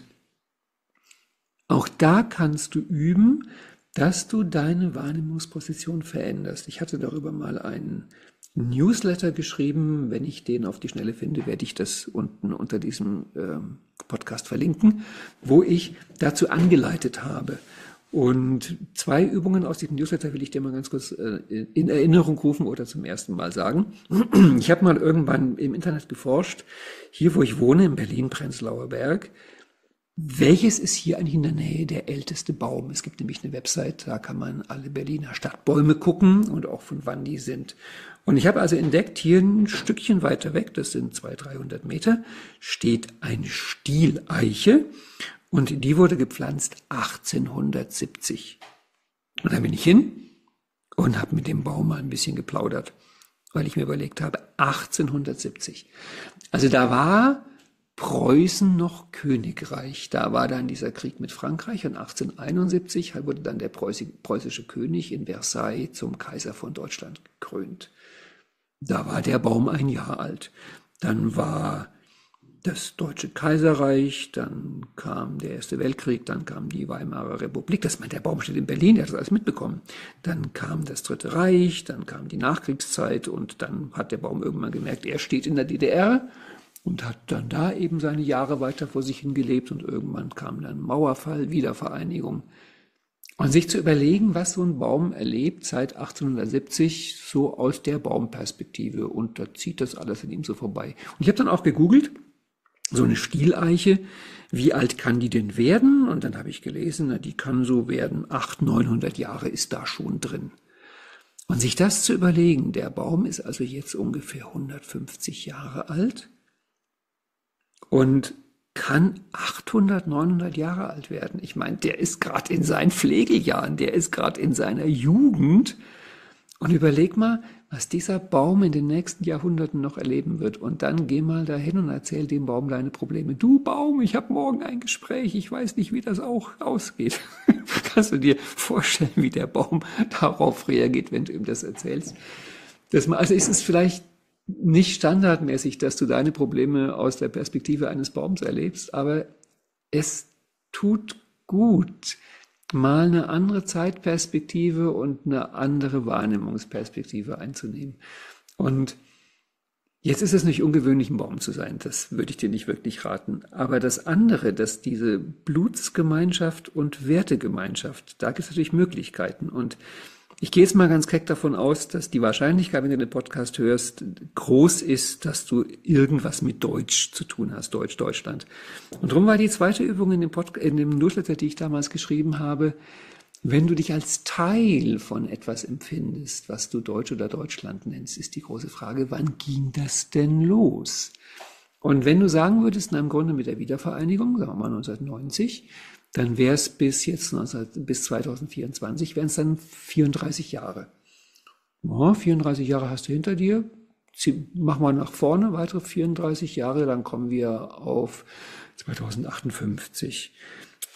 auch da kannst du üben, dass du deine Wahrnehmungsposition veränderst. Ich hatte darüber mal einen Newsletter geschrieben. Wenn ich den auf die Schnelle finde, werde ich das unten unter diesem ähm, Podcast verlinken, wo ich dazu angeleitet habe. Und zwei Übungen aus diesem Newsletter will ich dir mal ganz kurz äh, in Erinnerung rufen oder zum ersten Mal sagen. Ich habe mal irgendwann im Internet geforscht, hier wo ich wohne, in Berlin-Prenzlauer Berg, welches ist hier eigentlich in der Nähe der älteste Baum? Es gibt nämlich eine Website, da kann man alle Berliner Stadtbäume gucken und auch von wann die sind. Und ich habe also entdeckt, hier ein Stückchen weiter weg, das sind zweihundert, dreihundert Meter, steht eine Stieleiche. Und die wurde gepflanzt achtzehnhundertsiebzig. Und da bin ich hin und habe mit dem Baum mal ein bisschen geplaudert, weil ich mir überlegt habe, achtzehnhundertsiebzig. Also da war Preußen noch Königreich. Da war dann dieser Krieg mit Frankreich und achtzehnhunderteinundsiebzig wurde dann der preußische König in Versailles zum Kaiser von Deutschland gekrönt. Da war der Baum ein Jahr alt. Dann war das Deutsche Kaiserreich, dann kam der Erste Weltkrieg, dann kam die Weimarer Republik. Das meint, der Baum steht in Berlin, der hat das alles mitbekommen. Dann kam das Dritte Reich, dann kam die Nachkriegszeit und dann hat der Baum irgendwann gemerkt, er steht in der D D R und hat dann da eben seine Jahre weiter vor sich hingelebt und irgendwann kam dann Mauerfall, Wiedervereinigung. Und sich zu überlegen, was so ein Baum erlebt seit achtzehnhundertsiebzig, so aus der Baumperspektive, und da zieht das alles an ihm so vorbei. Und ich habe dann auch gegoogelt, so eine Stieleiche, wie alt kann die denn werden? Und dann habe ich gelesen, na, die kann so werden, achthundert, neunhundert Jahre ist da schon drin. Und sich das zu überlegen, der Baum ist also jetzt ungefähr hundertfünfzig Jahre alt und kann achthundert, neunhundert Jahre alt werden. Ich meine, der ist gerade in seinen Pflegejahren, der ist gerade in seiner Jugend. Und überleg mal, was dieser Baum in den nächsten Jahrhunderten noch erleben wird. Und dann geh mal dahin und erzähl dem Baum deine Probleme. Du Baum, ich habe morgen ein Gespräch, ich weiß nicht, wie das auch ausgeht. Kannst du dir vorstellen, wie der Baum darauf reagiert, wenn du ihm das erzählst? Das mal, also ist es vielleicht nicht standardmäßig, dass du deine Probleme aus der Perspektive eines Baums erlebst, aber es tut gut, mal eine andere Zeitperspektive und eine andere Wahrnehmungsperspektive einzunehmen. Und jetzt ist es nicht ungewöhnlich, ein Baum zu sein, das würde ich dir nicht wirklich raten. Aber das andere, dass diese Blutsgemeinschaft und Wertegemeinschaft, da gibt es natürlich Möglichkeiten. Und ich gehe jetzt mal ganz keck davon aus, dass die Wahrscheinlichkeit, wenn du den Podcast hörst, groß ist, dass du irgendwas mit Deutsch zu tun hast, Deutsch, Deutschland. Und darum war die zweite Übung in dem, Pod- in dem Newsletter, die ich damals geschrieben habe, wenn du dich als Teil von etwas empfindest, was du Deutsch oder Deutschland nennst, ist die große Frage, wann ging das denn los? Und wenn du sagen würdest, na, im Grunde mit der Wiedervereinigung, sagen wir mal neunzehnhundertneunzig, dann wäre es bis jetzt bis zweitausendvierundzwanzig, wären es dann vierunddreißig Jahre. Ja, vierunddreißig Jahre hast du hinter dir. Mach mal nach vorne, weitere vierunddreißig Jahre, dann kommen wir auf zweitausendachtundfünfzig.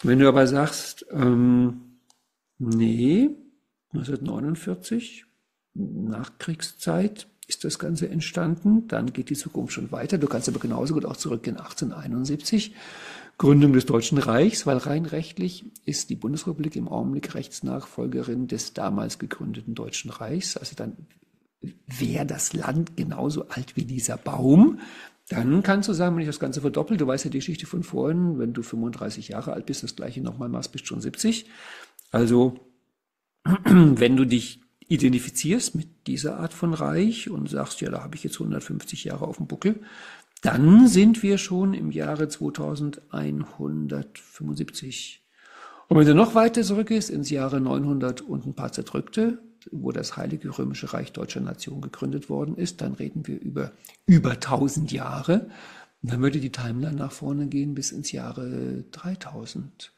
Wenn du aber sagst, ähm, nee, neunzehnhundertneunundvierzig, Nachkriegszeit, ist das Ganze entstanden, dann geht die Zukunft schon weiter. Du kannst aber genauso gut auch zurückgehen, achtzehnhunderteinundsiebzig, Gründung des Deutschen Reichs, weil rein rechtlich ist die Bundesrepublik im Augenblick Rechtsnachfolgerin des damals gegründeten Deutschen Reichs. Also dann wäre das Land genauso alt wie dieser Baum. Dann kannst du sagen, wenn ich das Ganze verdoppelt, du weißt ja die Geschichte von vorhin, wenn du fünfunddreißig Jahre alt bist, das gleiche nochmal machst, bist du schon siebzig. Also wenn du dich identifizierst mit dieser Art von Reich und sagst, ja, da habe ich jetzt hundertfünfzig Jahre auf dem Buckel, dann sind wir schon im Jahre zweitausendeinhundertfünfundsiebzig. Und wenn du noch weiter zurückgehst, ins Jahre neunhundert und ein paar zerdrückte, wo das Heilige Römische Reich Deutscher Nation gegründet worden ist, dann reden wir über über tausend Jahre. Und dann würde die Timeline nach vorne gehen bis ins Jahre dreitausend.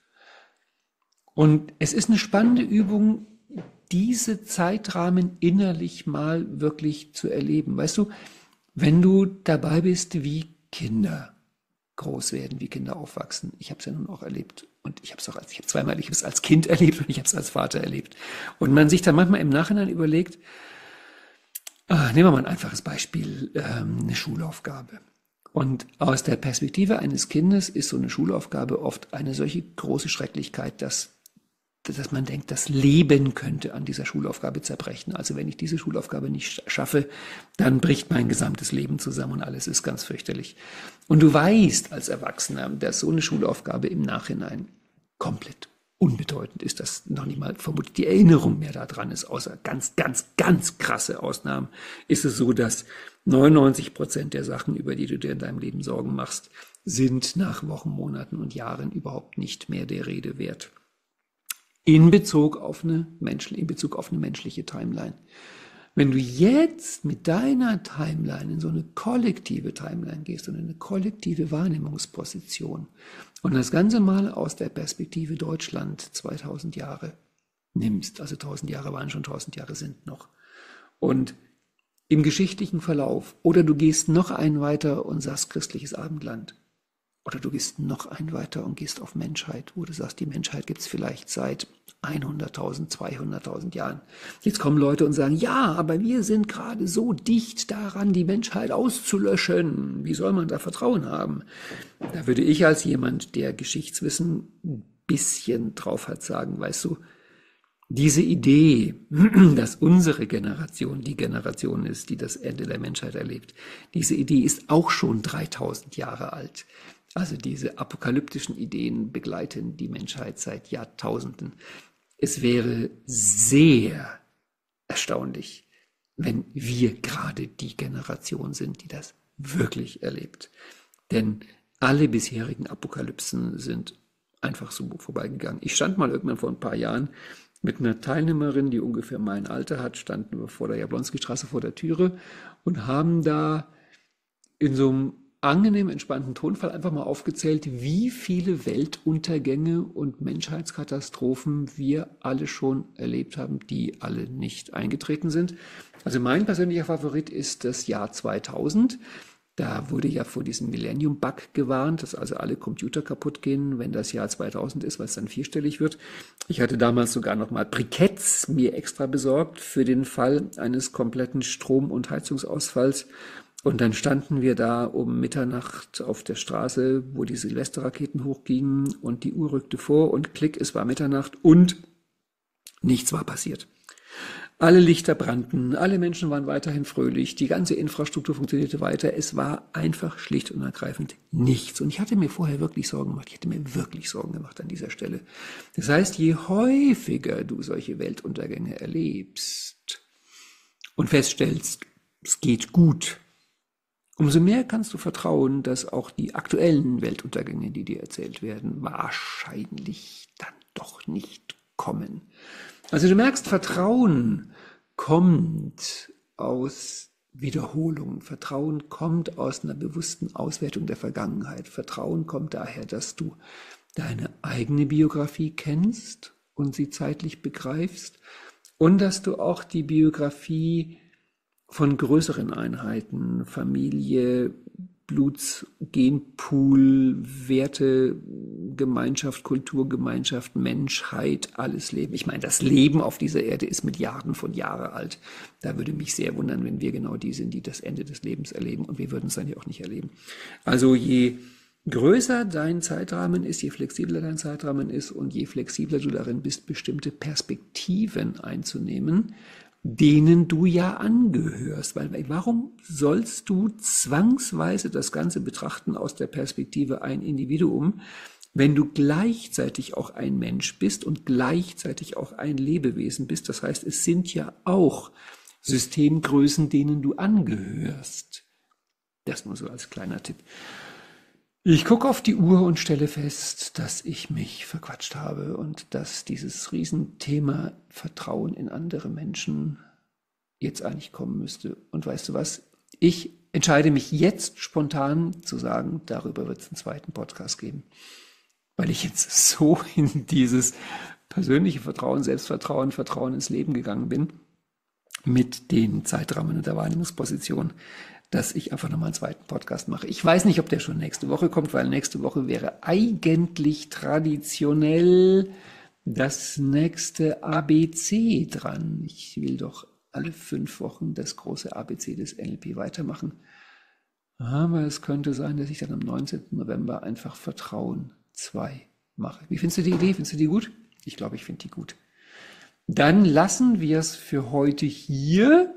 Und es ist eine spannende Übung, diese Zeitrahmen innerlich mal wirklich zu erleben. Weißt du, wenn du dabei bist, wie Kinder groß werden, wie Kinder aufwachsen. Ich habe es ja nun auch erlebt. Und ich habe es auch als, ich habe zweimal, ich habe es als Kind erlebt und ich habe es als Vater erlebt. Und man sich dann manchmal im Nachhinein überlegt, ah, nehmen wir mal ein einfaches Beispiel, ähm, eine Schulaufgabe. Und aus der Perspektive eines Kindes ist so eine Schulaufgabe oft eine solche große Schrecklichkeit, dass dass man denkt, das Leben könnte an dieser Schulaufgabe zerbrechen. Also wenn ich diese Schulaufgabe nicht schaffe, dann bricht mein gesamtes Leben zusammen und alles ist ganz fürchterlich. Und du weißt als Erwachsener, dass so eine Schulaufgabe im Nachhinein komplett unbedeutend ist, dass noch nicht mal vermutlich die Erinnerung mehr daran ist, außer ganz, ganz, ganz krasse Ausnahmen, ist es so, dass neunundneunzig Prozent der Sachen, über die du dir in deinem Leben Sorgen machst, sind nach Wochen, Monaten und Jahren überhaupt nicht mehr der Rede wert. In Bezug auf eine menschliche, in Bezug auf eine menschliche Timeline. Wenn du jetzt mit deiner Timeline in so eine kollektive Timeline gehst und in eine kollektive Wahrnehmungsposition und das Ganze mal aus der Perspektive Deutschland zweitausend Jahre nimmst, also tausend Jahre waren schon, tausend Jahre sind noch, und im geschichtlichen Verlauf, oder du gehst noch einen weiter und sagst christliches Abendland, oder du gehst noch ein weiter und gehst auf Menschheit, wo du sagst, die Menschheit gibt es vielleicht seit hunderttausend, zweihunderttausend Jahren. Jetzt kommen Leute und sagen, ja, aber wir sind gerade so dicht daran, die Menschheit auszulöschen. Wie soll man da Vertrauen haben? Da würde ich als jemand, der Geschichtswissen ein bisschen drauf hat, sagen, weißt du, diese Idee, dass unsere Generation die Generation ist, die das Ende der Menschheit erlebt, diese Idee ist auch schon dreitausend Jahre alt. Also diese apokalyptischen Ideen begleiten die Menschheit seit Jahrtausenden. Es wäre sehr erstaunlich, wenn wir gerade die Generation sind, die das wirklich erlebt. Denn alle bisherigen Apokalypsen sind einfach so vorbeigegangen. Ich stand mal irgendwann vor ein paar Jahren mit einer Teilnehmerin, die ungefähr mein Alter hat, standen wir vor der Jablonski-Straße vor der Türe und haben da in so einem angenehm entspannten Tonfall einfach mal aufgezählt, wie viele Weltuntergänge und Menschheitskatastrophen wir alle schon erlebt haben, die alle nicht eingetreten sind. Also mein persönlicher Favorit ist das Jahr zweitausend. Da wurde ja vor diesem Millennium-Bug gewarnt, dass also alle Computer kaputt gehen, wenn das Jahr zweitausend ist, weil es dann vierstellig wird. Ich hatte damals sogar noch mal Briketts mir extra besorgt für den Fall eines kompletten Strom- und Heizungsausfalls. Und dann standen wir da um Mitternacht auf der Straße, wo die Silvesterraketen hochgingen und die Uhr rückte vor und klick, es war Mitternacht und nichts war passiert. Alle Lichter brannten, alle Menschen waren weiterhin fröhlich, die ganze Infrastruktur funktionierte weiter. Es war einfach schlicht und ergreifend nichts. Und ich hatte mir vorher wirklich Sorgen gemacht. Ich hatte mir wirklich Sorgen gemacht an dieser Stelle. Das heißt, je häufiger du solche Weltuntergänge erlebst und feststellst, es geht gut, umso mehr kannst du vertrauen, dass auch die aktuellen Weltuntergänge, die dir erzählt werden, wahrscheinlich dann doch nicht kommen. Also du merkst, Vertrauen kommt aus Wiederholung. Vertrauen kommt aus einer bewussten Auswertung der Vergangenheit. Vertrauen kommt daher, dass du deine eigene Biografie kennst und sie zeitlich begreifst und dass du auch die Biografie von größeren Einheiten, Familie, Bluts, Genpool, Werte, Gemeinschaft, Kultur, Gemeinschaft, Menschheit, alles Leben. Ich meine, das Leben auf dieser Erde ist Milliarden von Jahren alt. Da würde mich sehr wundern, wenn wir genau die sind, die das Ende des Lebens erleben. Und wir würden es dann ja auch nicht erleben. Also je größer dein Zeitrahmen ist, je flexibler dein Zeitrahmen ist und je flexibler du darin bist, bestimmte Perspektiven einzunehmen, denen du ja angehörst. Weil warum sollst du zwangsweise das Ganze betrachten aus der Perspektive ein Individuum, wenn du gleichzeitig auch ein Mensch bist und gleichzeitig auch ein Lebewesen bist? Das heißt, es sind ja auch Systemgrößen, denen du angehörst. Das nur so als kleiner Tipp. Ich gucke auf die Uhr und stelle fest, dass ich mich verquatscht habe und dass dieses Riesenthema Vertrauen in andere Menschen jetzt eigentlich kommen müsste. Und weißt du was? Ich entscheide mich jetzt spontan zu sagen, darüber wird es einen zweiten Podcast geben, weil ich jetzt so in dieses persönliche Vertrauen, Selbstvertrauen, Vertrauen ins Leben gegangen bin mit den Zeitrahmen und der Wahrnehmungsposition, dass ich einfach nochmal einen zweiten Podcast mache. Ich weiß nicht, ob der schon nächste Woche kommt, weil nächste Woche wäre eigentlich traditionell das nächste A B C dran. Ich will doch alle fünf Wochen das große A B C des N L P weitermachen. Aber es könnte sein, dass ich dann am neunzehnten November einfach Vertrauen zwei mache. Wie findest du die Idee? Findest du die gut? Ich glaube, ich finde die gut. Dann lassen wir es für heute hier.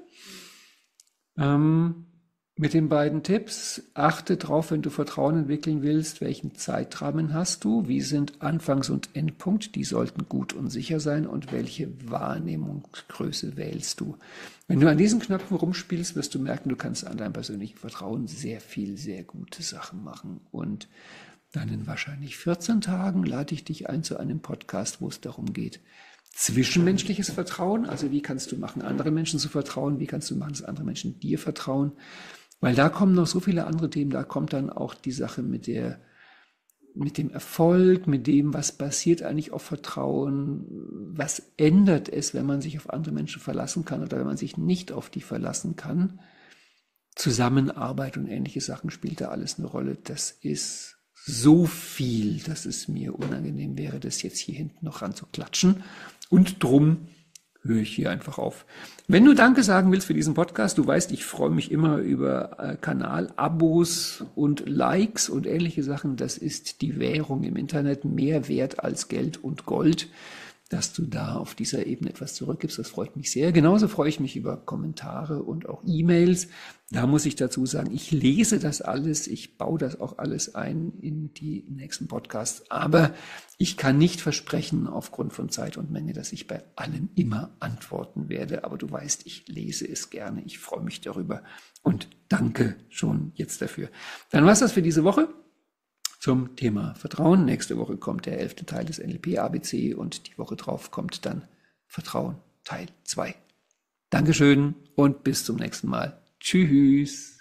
Ähm, Mit den beiden Tipps, achte drauf, wenn du Vertrauen entwickeln willst, welchen Zeitrahmen hast du, wie sind Anfangs- und Endpunkt, die sollten gut und sicher sein und welche Wahrnehmungsgröße wählst du. Wenn du an diesen Knöpfen rumspielst, wirst du merken, du kannst an deinem persönlichen Vertrauen sehr viel, sehr gute Sachen machen. Und dann in wahrscheinlich vierzehn Tagen lade ich dich ein zu einem Podcast, wo es darum geht, zwischenmenschliches Vertrauen, also wie kannst du machen, anderen Menschen zu vertrauen, wie kannst du machen, dass andere Menschen dir vertrauen. Weil da kommen noch so viele andere Themen, da kommt dann auch die Sache mit der, mit dem Erfolg, mit dem, was passiert eigentlich auf Vertrauen, was ändert es, wenn man sich auf andere Menschen verlassen kann oder wenn man sich nicht auf die verlassen kann. Zusammenarbeit und ähnliche Sachen spielt da alles eine Rolle. Das ist so viel, dass es mir unangenehm wäre, das jetzt hier hinten noch ranzuklatschen. Und drum höre ich hier einfach auf. Wenn du Danke sagen willst für diesen Podcast, du weißt, ich freue mich immer über äh, Kanalabos und Likes und ähnliche Sachen. Das ist die Währung im Internet, mehr wert als Geld und Gold, dass du da auf dieser Ebene etwas zurückgibst. Das freut mich sehr. Genauso freue ich mich über Kommentare und auch E-Mails. Da muss ich dazu sagen, ich lese das alles, ich baue das auch alles ein in die nächsten Podcasts. Aber ich kann nicht versprechen, aufgrund von Zeit und Menge, dass ich bei allem immer antworten werde. Aber du weißt, ich lese es gerne. Ich freue mich darüber und danke schon jetzt dafür. Dann war's das für diese Woche zum Thema Vertrauen. Nächste Woche kommt der elfte Teil des N L P A B C und die Woche drauf kommt dann Vertrauen Teil zwei. Dankeschön und bis zum nächsten Mal. Tschüss.